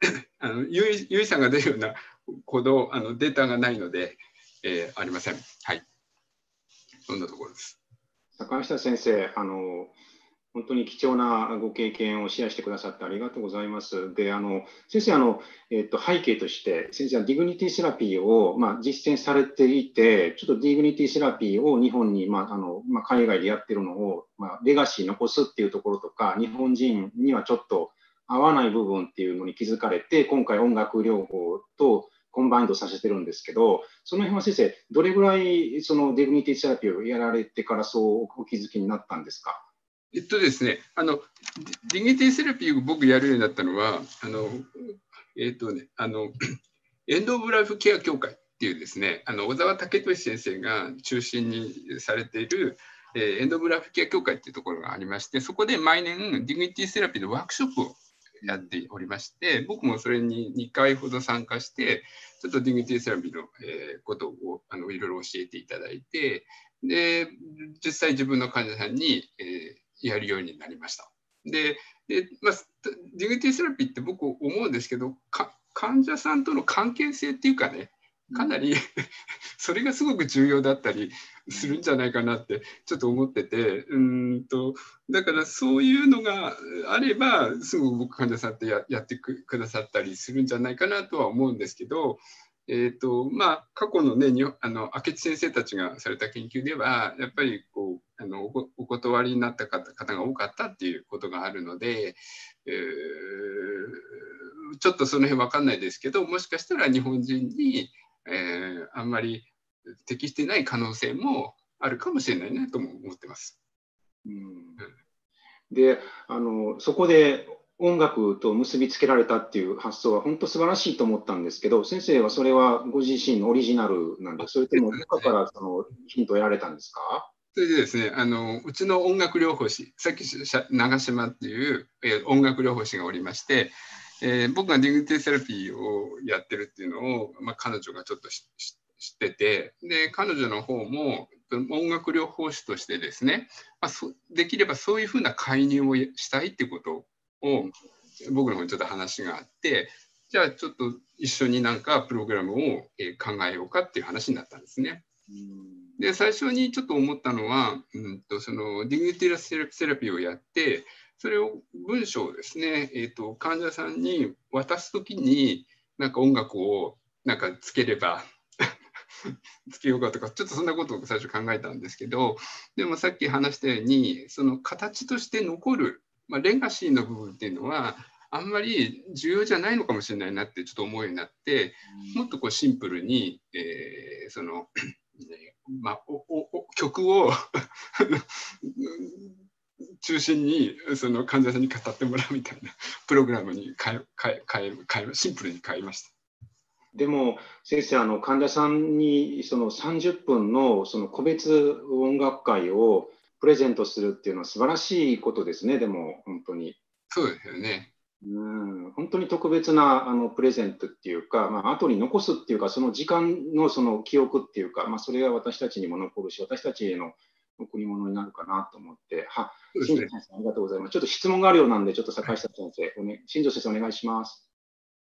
あのゆい、ゆいさんが出るようなほどあのデータがないので、えー、ありません。はい。そんなところです。 坂下先生、あの本当に貴重なご経験をシェアしてくださってありがとうございます。で、あの先生、あのえっと、背景として、先生はディグニティセラピーを、まあ、実践されていて、ちょっとディグニティセラピーを日本に、まああのまあ、海外でやってるのを、まあ、レガシー残すっていうところとか、日本人にはちょっと合わない部分っていうのに気づかれて、今回音楽療法とコンバインドさせてるんですけど、その辺は先生、どれぐらいそのディグニティセラピーをやられてからそうお気づきになったんですか？ えっとですね、あのディグニティセラピーを僕やるようになったのは、あのえっとね、あのエンド・オブ・ライフ・ケア協会っていうですね、あの小沢武俊先生が中心にされている、えー、エンド・オブ・ライフ・ケア協会っていうところがありまして、そこで毎年ディグニティセラピーのワークショップをやっておりまして、僕もそれににかいほど参加して、ちょっとディグニティセラピーの、えー、ことをあのいろいろ教えていただいて、で、実際自分の患者さんに、えー、やるようになりました。で、でまあ、ディグニティセラピーって僕思うんですけど、か患者さんとの関係性っていうかね、かなりそれがすごく重要だったりするんじゃないかなってちょっと思ってて、うんとだからそういうのがあればすぐ僕患者さんって や, やってくださったりするんじゃないかなとは思うんですけど、えーとまあ、過去のねあの明智先生たちがされた研究ではやっぱりこうあの お, お断りになった方, 方が多かったっていうことがあるので、えーちょっとその辺分かんないですけど、もしかしたら日本人に、えー、あんまり適していない可能性もあるかもしれないなとも思ってます。 うん、であのそこで音楽と結びつけられたっていう発想は本当素晴らしいと思ったんですけど、先生はそれはご自身のオリジナルなんですか、それともどこからそのヒントを得られたんですか？ それでですね、あのうちの音楽療法士、さっき長島っていう、えー、音楽療法士がおりまして、えー、僕がディグニティセラピーをやってるっていうのを、まあ、彼女がちょっと知ってて、で彼女の方も音楽療法士としてですね、まあ、そできればそういうふうな介入をしたいっていうことを僕の方にちょっと話があって、じゃあちょっと一緒になんかプログラムを考えようかっていう話になったんですね。で最初にちょっと思ったのは、うんとそのディグニティセラピーをやって、それを文章をですね、えーと、患者さんに渡すときになんか音楽をなんかつければつけようかとか、ちょっとそんなことを最初考えたんですけど、でもさっき話したようにその形として残る、まあ、レガシーの部分っていうのはあんまり重要じゃないのかもしれないなってちょっと思うようになって、もっとこうシンプルに、えー、そのまあ、おお曲を中心にその患者さんに語ってもらうみたいなプログラムに変え変え変え変えシンプルに変えました。 でも先生、あの患者さんにそのさんじゅっぷんのその個別音楽会をプレゼントするっていうのは素晴らしいことですね。でも本当にそうですよね。 うん、本当に特別なあのプレゼントっていうか、まあ後に残すっていうか、その時間のその記憶っていうか、まあ、それが私たちにも残るし、私たちへの贈り物になるかなと思って、は、新庄先生、ありがとうございます。ちょっと質問があるようなんで、ちょっと坂下先生、おね、新庄先生、お願いします。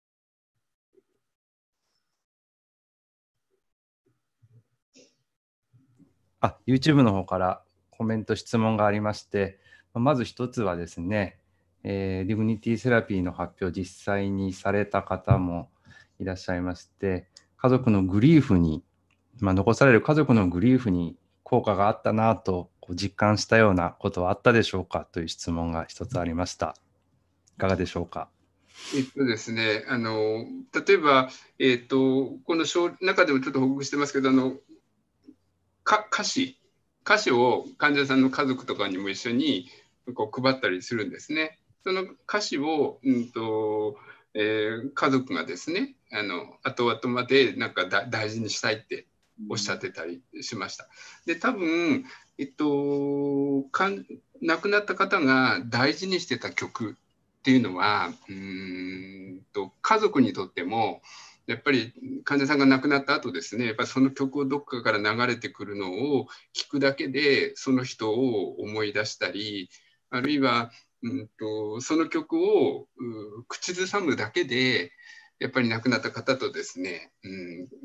あ、YouTube の方からコメント、質問がありまして、まず一つはですね、えー、ディグニティセラピーの発表、実際にされた方もいらっしゃいまして、家族のグリーフに、まあ、残される家族のグリーフに効果があったなとこう実感したようなことはあったでしょうかという質問が一つありました。いかがでしょうか。 えっとですね、あの例えば、えっと、この中でもちょっと報告してますけど、あのか歌詞歌詞を患者さんの家族とかにも一緒にこう配ったりするんですね。その歌詞を、うんとえー、家族がですね、あの後々までなんかだ大事にしたいっておっしゃってたりしました。で多分、えっと、かん亡くなった方が大事にしてた曲っていうのはうーんと家族にとってもやっぱり患者さんが亡くなった後ですね、やっぱりその曲をどっかから流れてくるのを聞くだけでその人を思い出したり、あるいはうんと、その曲を口ずさむだけでやっぱり亡くなった方とですね、うん、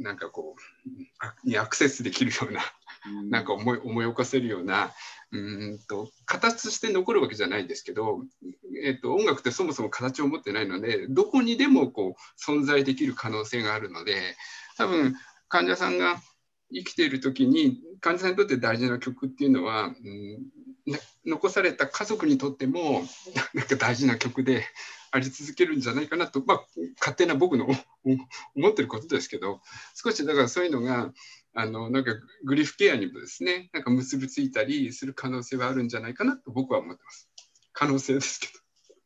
なんかこうにアクセスできるような、なんか思い思い起こせるような、うんと形として残るわけじゃないですけど、えっと、音楽ってそもそも形を持ってないので、どこにでもこう存在できる可能性があるので、多分患者さんが生きている時に患者さんにとって大事な曲っていうのは、うん、残された家族にとってもなんか大事な曲であり続けるんじゃないかなと、まあ、勝手な僕の思ってることですけど、少しだからそういうのがあのなんかグリフケアにもですね、なんか結びついたりする可能性はあるんじゃないかなと僕は思ってます。可能性ですけど。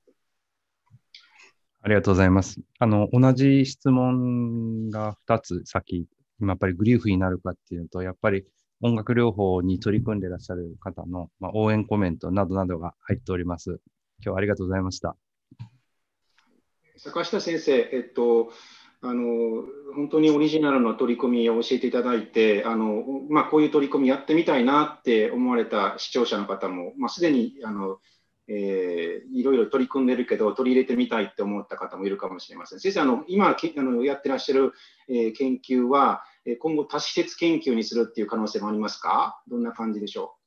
ありがとうございます。あの、同じ質問がふたつ先、やっぱりグリーフになるかっていうと、やっぱり音楽療法に取り組んでいらっしゃる方の、まあ、応援コメントなどなどが入っております。今日はありがとうございました。 坂下先生、えっと、あの本当にオリジナルの取り組みを教えていただいて、あの、まあ、こういう取り組みやってみたいなって思われた視聴者の方も、まあ、すでにあの、えー、いろいろ取り組んでるけど取り入れてみたいって思った方もいるかもしれません。先生、あの今あのやってらっしゃる、えー、研究は今後多施設研究にするっていう可能性もありますか？どんな感じでしょう？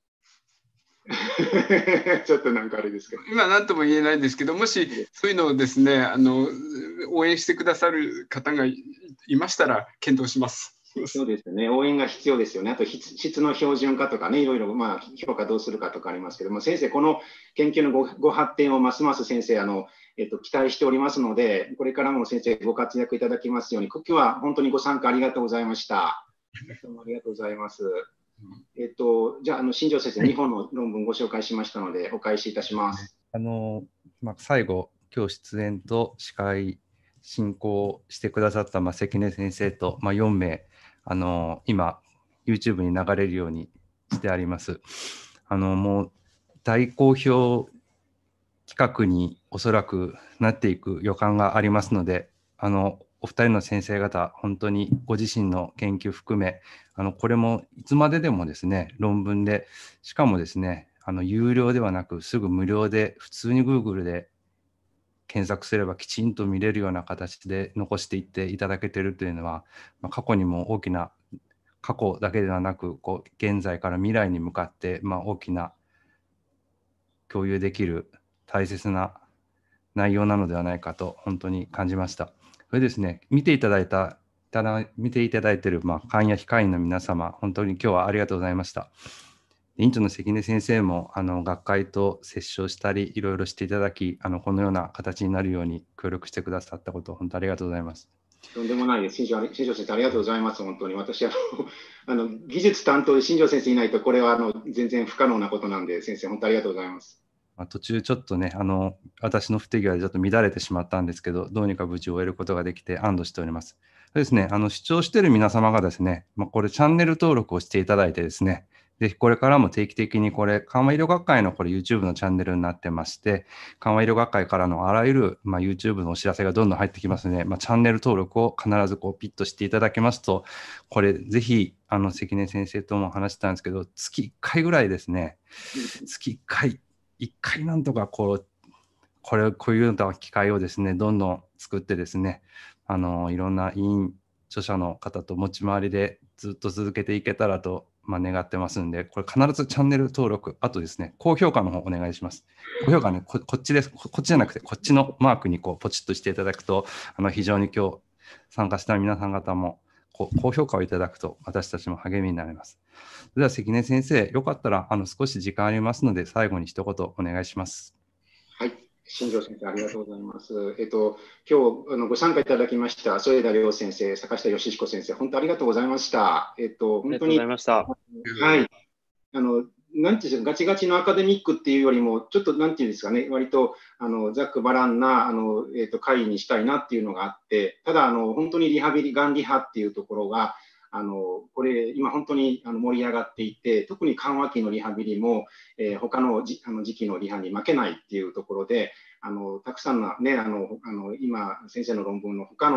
ちょっとなんかあれですけど、 今何とも言えないんですけど、もしそういうのをですね、あの応援してくださる方がいましたら検討します。 そうですね、応援が必要ですよね。あと質の標準化とかね、いろいろ、まあ、評価どうするかとかありますけども、先生、この研究の ご, ご発展をますます先生あの、えっと、期待しておりますので、これからも先生ご活躍いただきますように、今日は本当にご参加ありがとうございました。どうもありがとうございます。えっと、じゃあ、あの新庄先生、にほんの論文ご紹介しましたので、お返しいたします。 あの、まあ、最後、今日出演と司会、進行してくださった、まあ、関根先生と、まあ、よんめい、あの、今、YouTube に流れるようにしてあります。あの、もう、大好評企画におそらくなっていく予感がありますので、あの、お二人の先生方、本当にご自身の研究含め、あの、これもいつまででもですね、論文で、しかもですね、あの、有料ではなく、すぐ無料で、普通に Google で検索すればきちんと見れるような形で残していっていただけているというのは、まあ、過去にも大きな、過去だけではなく、こう現在から未来に向かって、まあ、大きな共有できる大切な内容なのではないかと本当に感じました。それですね、見ていただいた、ただ見ていただいている、まあ、患者非会員の皆様、本当に今日はありがとうございました。院長の関根先生もあの学会と折衝したり、いろいろしていただき、あのこのような形になるように協力してくださったこと、本当ありがとうございます。 とんでもないです。新庄先生、ありがとうございます。本当に私あのあの、技術担当で新庄先生いないと、これはあの全然不可能なことなんで、先生、本当ありがとうございます。 まあ、途中ちょっとね、あの私の不手際でちょっと乱れてしまったんですけど、どうにか無事終えることができて安堵しております。そうですね、あの視聴している皆様がですね、まあ、これチャンネル登録をしていただいてですね、ぜひこれからも定期的にこれ、緩和医療学会のこれ YouTube のチャンネルになってまして、緩和医療学会からのあらゆる、まあ、YouTube のお知らせがどんどん入ってきますので、まあ、チャンネル登録を必ずこうピッとしていただけますと、これぜひ、あの関根先生とも話したんですけど、月いっかいぐらいですね、月いっかい、いっかいなんとかこう、これ、こういうような機会をですね、どんどん作ってですね、あの、いろんな委員、著者の方と持ち回りでずっと続けていけたらと、まあ、願ってますんで、これ必ずチャンネル登録、あとですね、高評価の方お願いします。高評価ね、こ, こっちですこ。こっちじゃなくて、こっちのマークにこうポチッとしていただくと、あの非常に今日参加した皆さん方もこう高評価をいただくと、私たちも励みになります。それでは関根先生、よかったらあの少し時間ありますので、最後に一言お願いします。 はい。新庄先生、ありがとうございます。えっと、今日あのご参加いただきました、添田亮先生、坂下義彦先生、本当ありがとうございました。えっと、本当に、 ありがとうございました。 はい。あの、なんていうんですか、ガチガチのアカデミックっていうよりも、ちょっとなんていうんですかね、割とあのざっくばらんなあの、えっと、会にしたいなっていうのがあって、ただ、あの本当にリハビリ、がんリハっていうところが、あのこれ、今本当にあの盛り上がっていて、特に緩和期のリハビリも、えー、他のじあの時期のリハに負けないっていうところで、あのたくさんのね、あのあの今、先生の論文の他の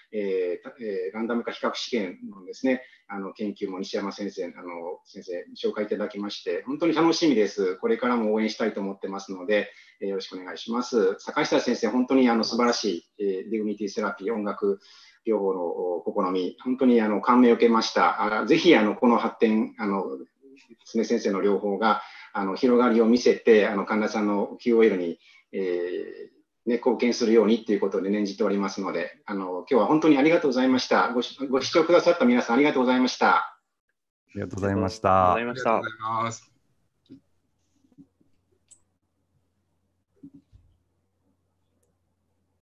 えーえー、ランダム化比較試験のですね、あの研究も西山先生、あの先生、紹介いただきまして、本当に楽しみです。これからも応援したいと思ってますので、えー、よろしくお願いします。坂下先生、本当にあの素晴らしい、えー、ディグニティセラピー、音楽療法の試み、本当にあの感銘を受けました。あぜひあのこの発展、あの常先生の療法があの広がりを見せて、あの患者さんの キューオーエル に、えーね、貢献するようにということで念じておりますので、あの今日は本当にありがとうございました。ご、ご視聴くださった皆さんありがとうございました。 ありがとうございました。 ありがとうございました。